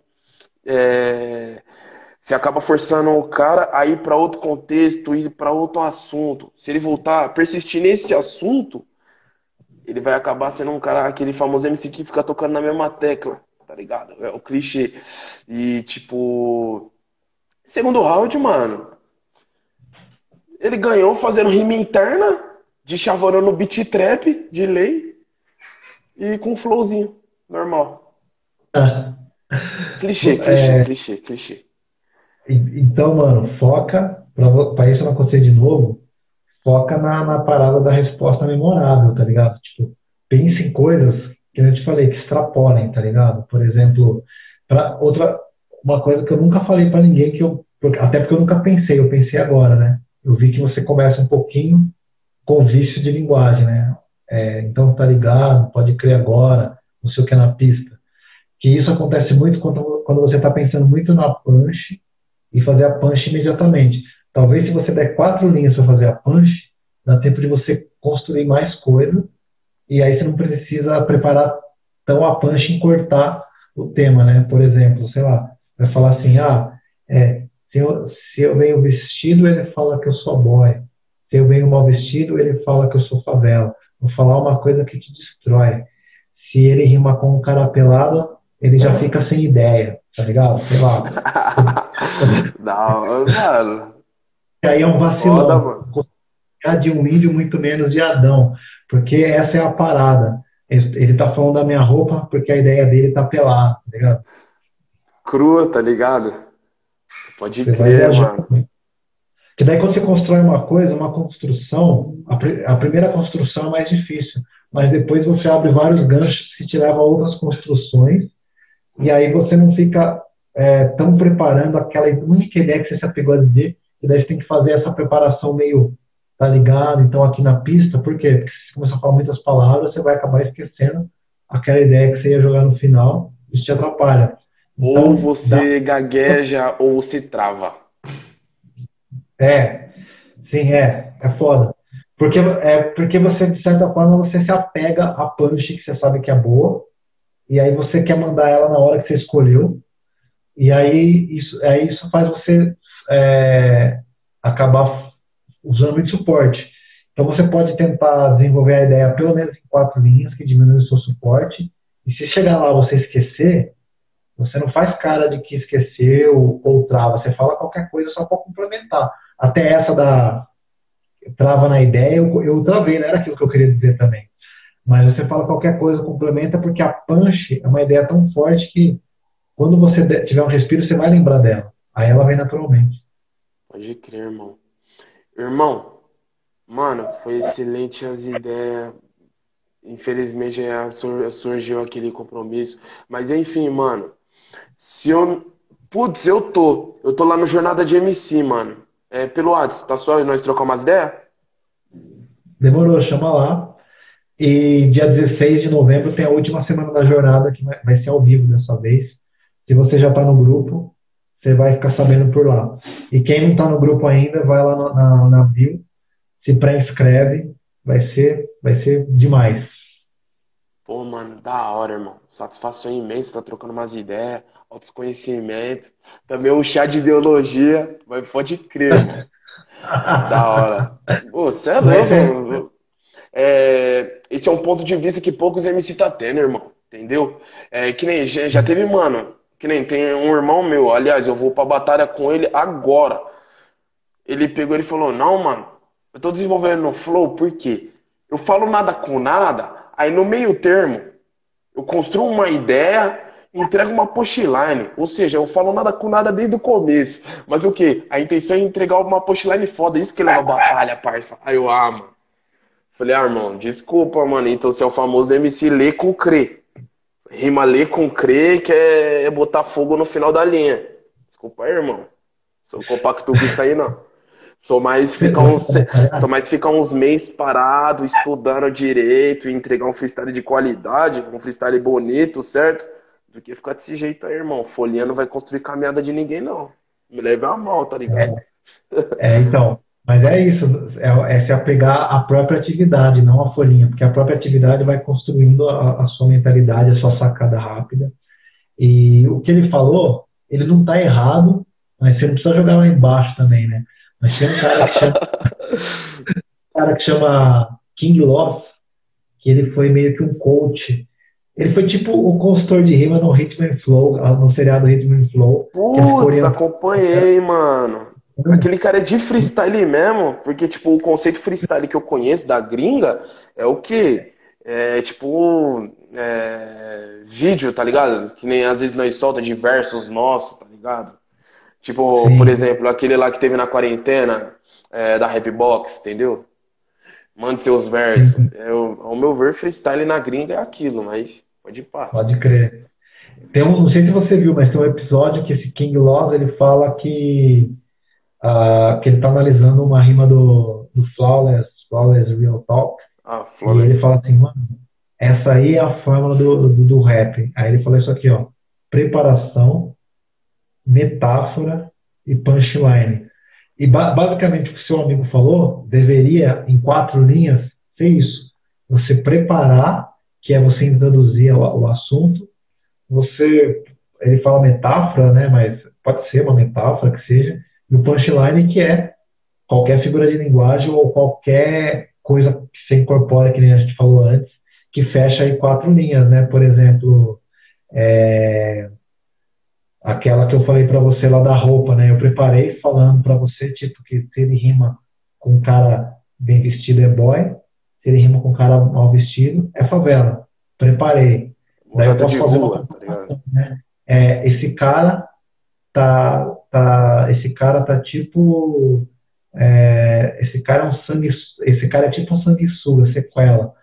é, Você acaba forçando o cara a ir pra outro contexto, ir pra outro assunto. Se ele voltar, persistir nesse assunto, ele vai acabar sendo um cara, aquele famoso M C que fica tocando na mesma tecla, tá ligado? É o clichê. E, tipo, segundo round, mano, ele ganhou fazendo rima interna, de chavorando beat trap, de lei, e com um flowzinho, normal. Clichê, clichê, É, clichê, clichê. e- então, mano, foca, para isso não acontecer de novo, foca na, na parada da resposta memorável, tá ligado? Tipo, pense em coisas que eu te falei, que extrapolem, tá ligado? Por exemplo, pra, outra, uma coisa que eu nunca falei pra ninguém, que eu, porque- até porque eu nunca pensei, eu pensei agora, né? Eu vi que você começa um pouquinho com vício de linguagem, né? É, então, tá ligado, pode crer agora, não sei o que é na pista. Que isso acontece muito quando, quando você está pensando muito na punch e fazer a punch imediatamente. Talvez se você der quatro linhas para fazer a punch, dá tempo de você construir mais coisa e aí você não precisa preparar tão a punch em cortar o tema, né? Por exemplo, sei lá, vai falar assim, ah, é, se eu, se eu venho vestido, ele fala que eu sou boy. Se eu venho mal vestido, ele fala que eu sou favela. Vou falar uma coisa que te destrói. Se ele rima com um cara pelado, ele já fica sem ideia, tá ligado? Sei lá. Não, mano. E aí é um Foda, vacilão. mano. De um índio, muito menos de Adão. Porque essa é a parada. Ele ele tá falando da minha roupa porque a ideia dele tá pelada, tá ligado? Crua, tá ligado? Pode Você vai crer, viajar. mano. Que daí quando você constrói uma coisa, uma construção, a, pri- a primeira construção é mais difícil. Mas depois você abre vários ganchos que te levam a outras construções. E aí você não fica é, tão preparando aquela única ideia que você se apegou a dizer, e daí você tem que fazer essa preparação meio, tá ligado? Então aqui na pista, por quê? Porque se você começar a falar muitas palavras, você vai acabar esquecendo aquela ideia que você ia jogar no final, isso te atrapalha. Ou Então, dá, você gagueja ou você trava. é, sim, é, é foda. Porque, é, porque você, de certa forma, você se apega à punch que você sabe que é boa, e aí você quer mandar ela na hora que você escolheu, E aí isso, aí isso faz você é, acabar usando de suporte. Então você pode tentar desenvolver a ideia pelo menos em quatro linhas, que diminui o seu suporte. E se chegar lá você esquecer, você não faz cara de que esqueceu ou trava. Você fala qualquer coisa só para complementar. Até essa da trava na ideia, eu, eu travei, não era aquilo que eu queria dizer também. Mas você fala qualquer coisa, complementa, porque a punch é uma ideia tão forte que quando você tiver um respiro, você vai lembrar dela. Aí ela vem naturalmente. Pode crer, irmão. Irmão, mano, foi excelente as ideias. Infelizmente já sur- surgiu aquele compromisso. Mas enfim, mano. Se eu. Putz, eu tô. Eu tô lá no Jornada de M C, mano. É, pelo WhatsApp, tá só nós trocar umas ideias? Demorou, chama lá. E dia dezesseis de novembro tem a última semana da jornada, que vai vai ser ao vivo dessa vez. Se você já está no grupo, você vai ficar sabendo por lá. E quem não está no grupo ainda, vai lá na, na, na bio, se pré-inscreve, vai ser, vai ser demais. Pô, mano, da hora, irmão. Satisfação imensa, tá trocando umas ideias, altos conhecimentos. Também um chá de ideologia, mas pode crer, irmão. Da hora. Pô, você é Vai louco, ser, mano. É, esse é um ponto de vista que poucos M C tá tendo, irmão. Entendeu? É, que nem já já teve, mano. Que nem tem um irmão meu, aliás, eu vou pra batalha com ele agora. Ele pegou e falou: Não, mano, eu tô desenvolvendo no Flow porque eu falo nada com nada, aí no meio termo eu construo uma ideia e entrego uma punchline. Ou seja, eu falo nada com nada desde o começo. Mas o quê? A intenção é entregar uma punchline foda, isso que leva a batalha, parça. Aí eu, ah, mano. Falei, ah, irmão, desculpa, mano. Então você é o famoso M C lê com crê. Rima lê com crê, que é botar fogo no final da linha. Desculpa aí, irmão. Sou compacto com isso aí, não. Sou mais você, ficar você uns, quer batalhar? sou mais ficar uns meses parado, estudando direito e entregar um freestyle de qualidade, um freestyle bonito, certo? Do que ficar desse jeito aí, irmão. Folhinha não vai construir caminhada de ninguém, não. Me leve a mal, tá ligado? É, então, mas é isso, é, é se apegar à própria atividade, não à folhinha, porque a própria atividade vai construindo a, a sua mentalidade, a sua sacada rápida. E o que ele falou, ele não está errado, mas você não precisa jogar lá embaixo também, né? Mas tem um cara que chama, um cara que chama King Loss, que ele foi meio que um coach. Ele foi tipo o consultor de rima no Rhythm and Flow, no seriado Rhythm and Flow, que ele ficou Putz, orientando. acompanhei, mano. Aquele cara é de freestyle mesmo, porque, tipo, o conceito freestyle que eu conheço da gringa é o quê? É, tipo, é, vídeo, tá ligado? Que nem às vezes nós solta de versos nossos, tá ligado? Tipo, por Sim, exemplo, aquele lá que teve na quarentena, é, da Rapbox, entendeu? Mande seus versos. sim, Eu, ao meu ver, freestyle na gringa é aquilo, mas pode ir pá. pode crer. Tem um, não sei se você viu, mas tem um episódio que esse King Laws ele fala que, ah, que ele está analisando uma rima do, do Flawless, Flawless Real Talk, Ah, e ele flawless. fala assim, mano, essa aí é a fórmula do, do, do rap. Aí ele falou isso aqui, ó, preparação, metáfora e punchline. E ba basicamente o que o seu amigo falou deveria, em quatro linhas, ser isso. Você preparar, que é você introduzir o, o assunto, você, ele fala metáfora, né, mas pode ser uma metáfora que seja, e o punchline que é qualquer figura de linguagem ou qualquer coisa que você incorpora, que nem a gente falou antes, que fecha em quatro linhas, né? Por exemplo, é, aquela que eu falei para você lá da roupa, né? Eu preparei falando para você, tipo, que se ele rima com um cara bem vestido é boy, se ele rima com um cara mal vestido é favela. Preparei. Daí eu Morador de posso fazer uma rua, tá ligado? comparação, né? É, esse cara tá, tá, esse cara tá tipo, é, esse cara é um sangue, esse cara é tipo um sanguessuga, sequela.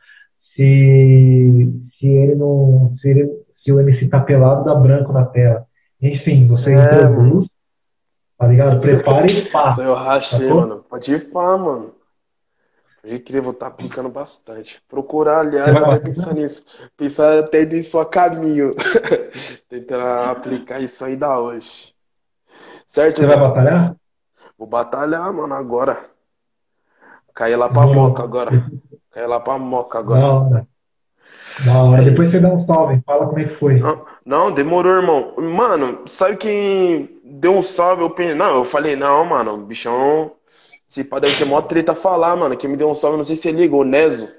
Se, se ele não, se, ele, se o M C tá pelado, dá branco na tela. Enfim, você É, mano. introduz, tá ligado? Prepara e pá, Isso aí eu rachei, sacou? mano. Pode ir pá, mano. Pode crer, vou estar aplicando bastante. Procurar, Você aliás, vai até batalhar? pensar nisso. Pensar até nisso a caminho. Tentar aplicar isso aí da hoje. Certo, Você vai irmão? batalhar? Vou batalhar, mano, agora. Cair lá pra Demorou. Moca agora. Cair lá pra Moca Da agora. hora. Da hora. É Depois você isso. dá um salve, fala como é que foi. Não, não, demorou, irmão. Mano, sabe quem deu um salve? Eu pensei, não, eu falei, não, mano, o bichão. Se pá, deve ser mó treta falar, mano. Quem me deu um salve, não sei se ele ligou, o Nezo.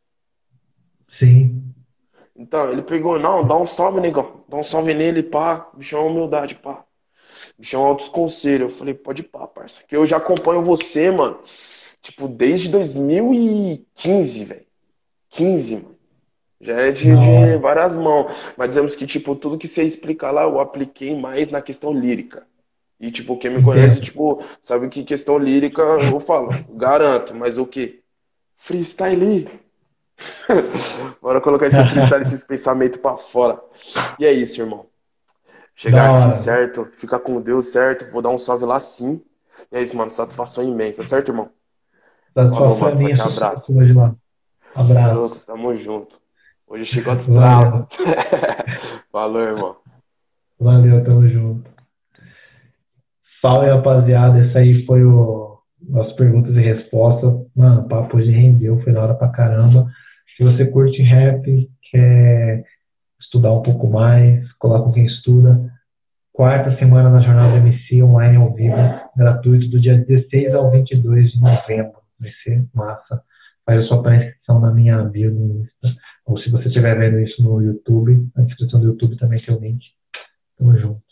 Sim. Então, ele pegou, não, dá um salve, negão. Dá um salve nele, pá. Bichão é humildade, pá. Bichão é altos conselhos. Eu falei, pode ir pá, parça. Que eu já acompanho você, mano. Tipo, desde dois mil e quinze, velho. quinze, mano. Já é de, Da de hora. várias mãos. Mas dizemos que, tipo, tudo que você explica lá, eu apliquei mais na questão lírica. E, tipo, quem me conhece, Entendo. tipo, sabe que questão lírica, eu falo, garanto. Mas o quê? Freestyle. Bora colocar esse freestyle, esses pensamentos pra fora. E é isso, irmão. Da Chegar aqui, hora. certo? Fica com Deus, certo? Vou dar um salve lá sim. E é isso, mano. Satisfação imensa, certo, irmão? Falou, Satisfação é mano. minha, Forte sucesso abraço. hoje lá. Cê é Abraço. louco, tamo junto. Hoje chegou a destrava. Valeu. Falou, irmão. Valeu, tamo junto. Salve, rapaziada. Esse aí foi o nossas perguntas e respostas. Mano, o papo hoje rendeu, foi da hora pra caramba. Se você curte rap, quer estudar um pouco mais, colar com quem estuda, quarta semana na Jornada M C online ao vivo, gratuito, do dia dezesseis ao vinte e dois de novembro. Vai ser massa. Faz a sua pré-inscrição na minha bio no Insta. Ou se você estiver vendo isso no YouTube, na descrição do YouTube também tem o link. Tamo junto.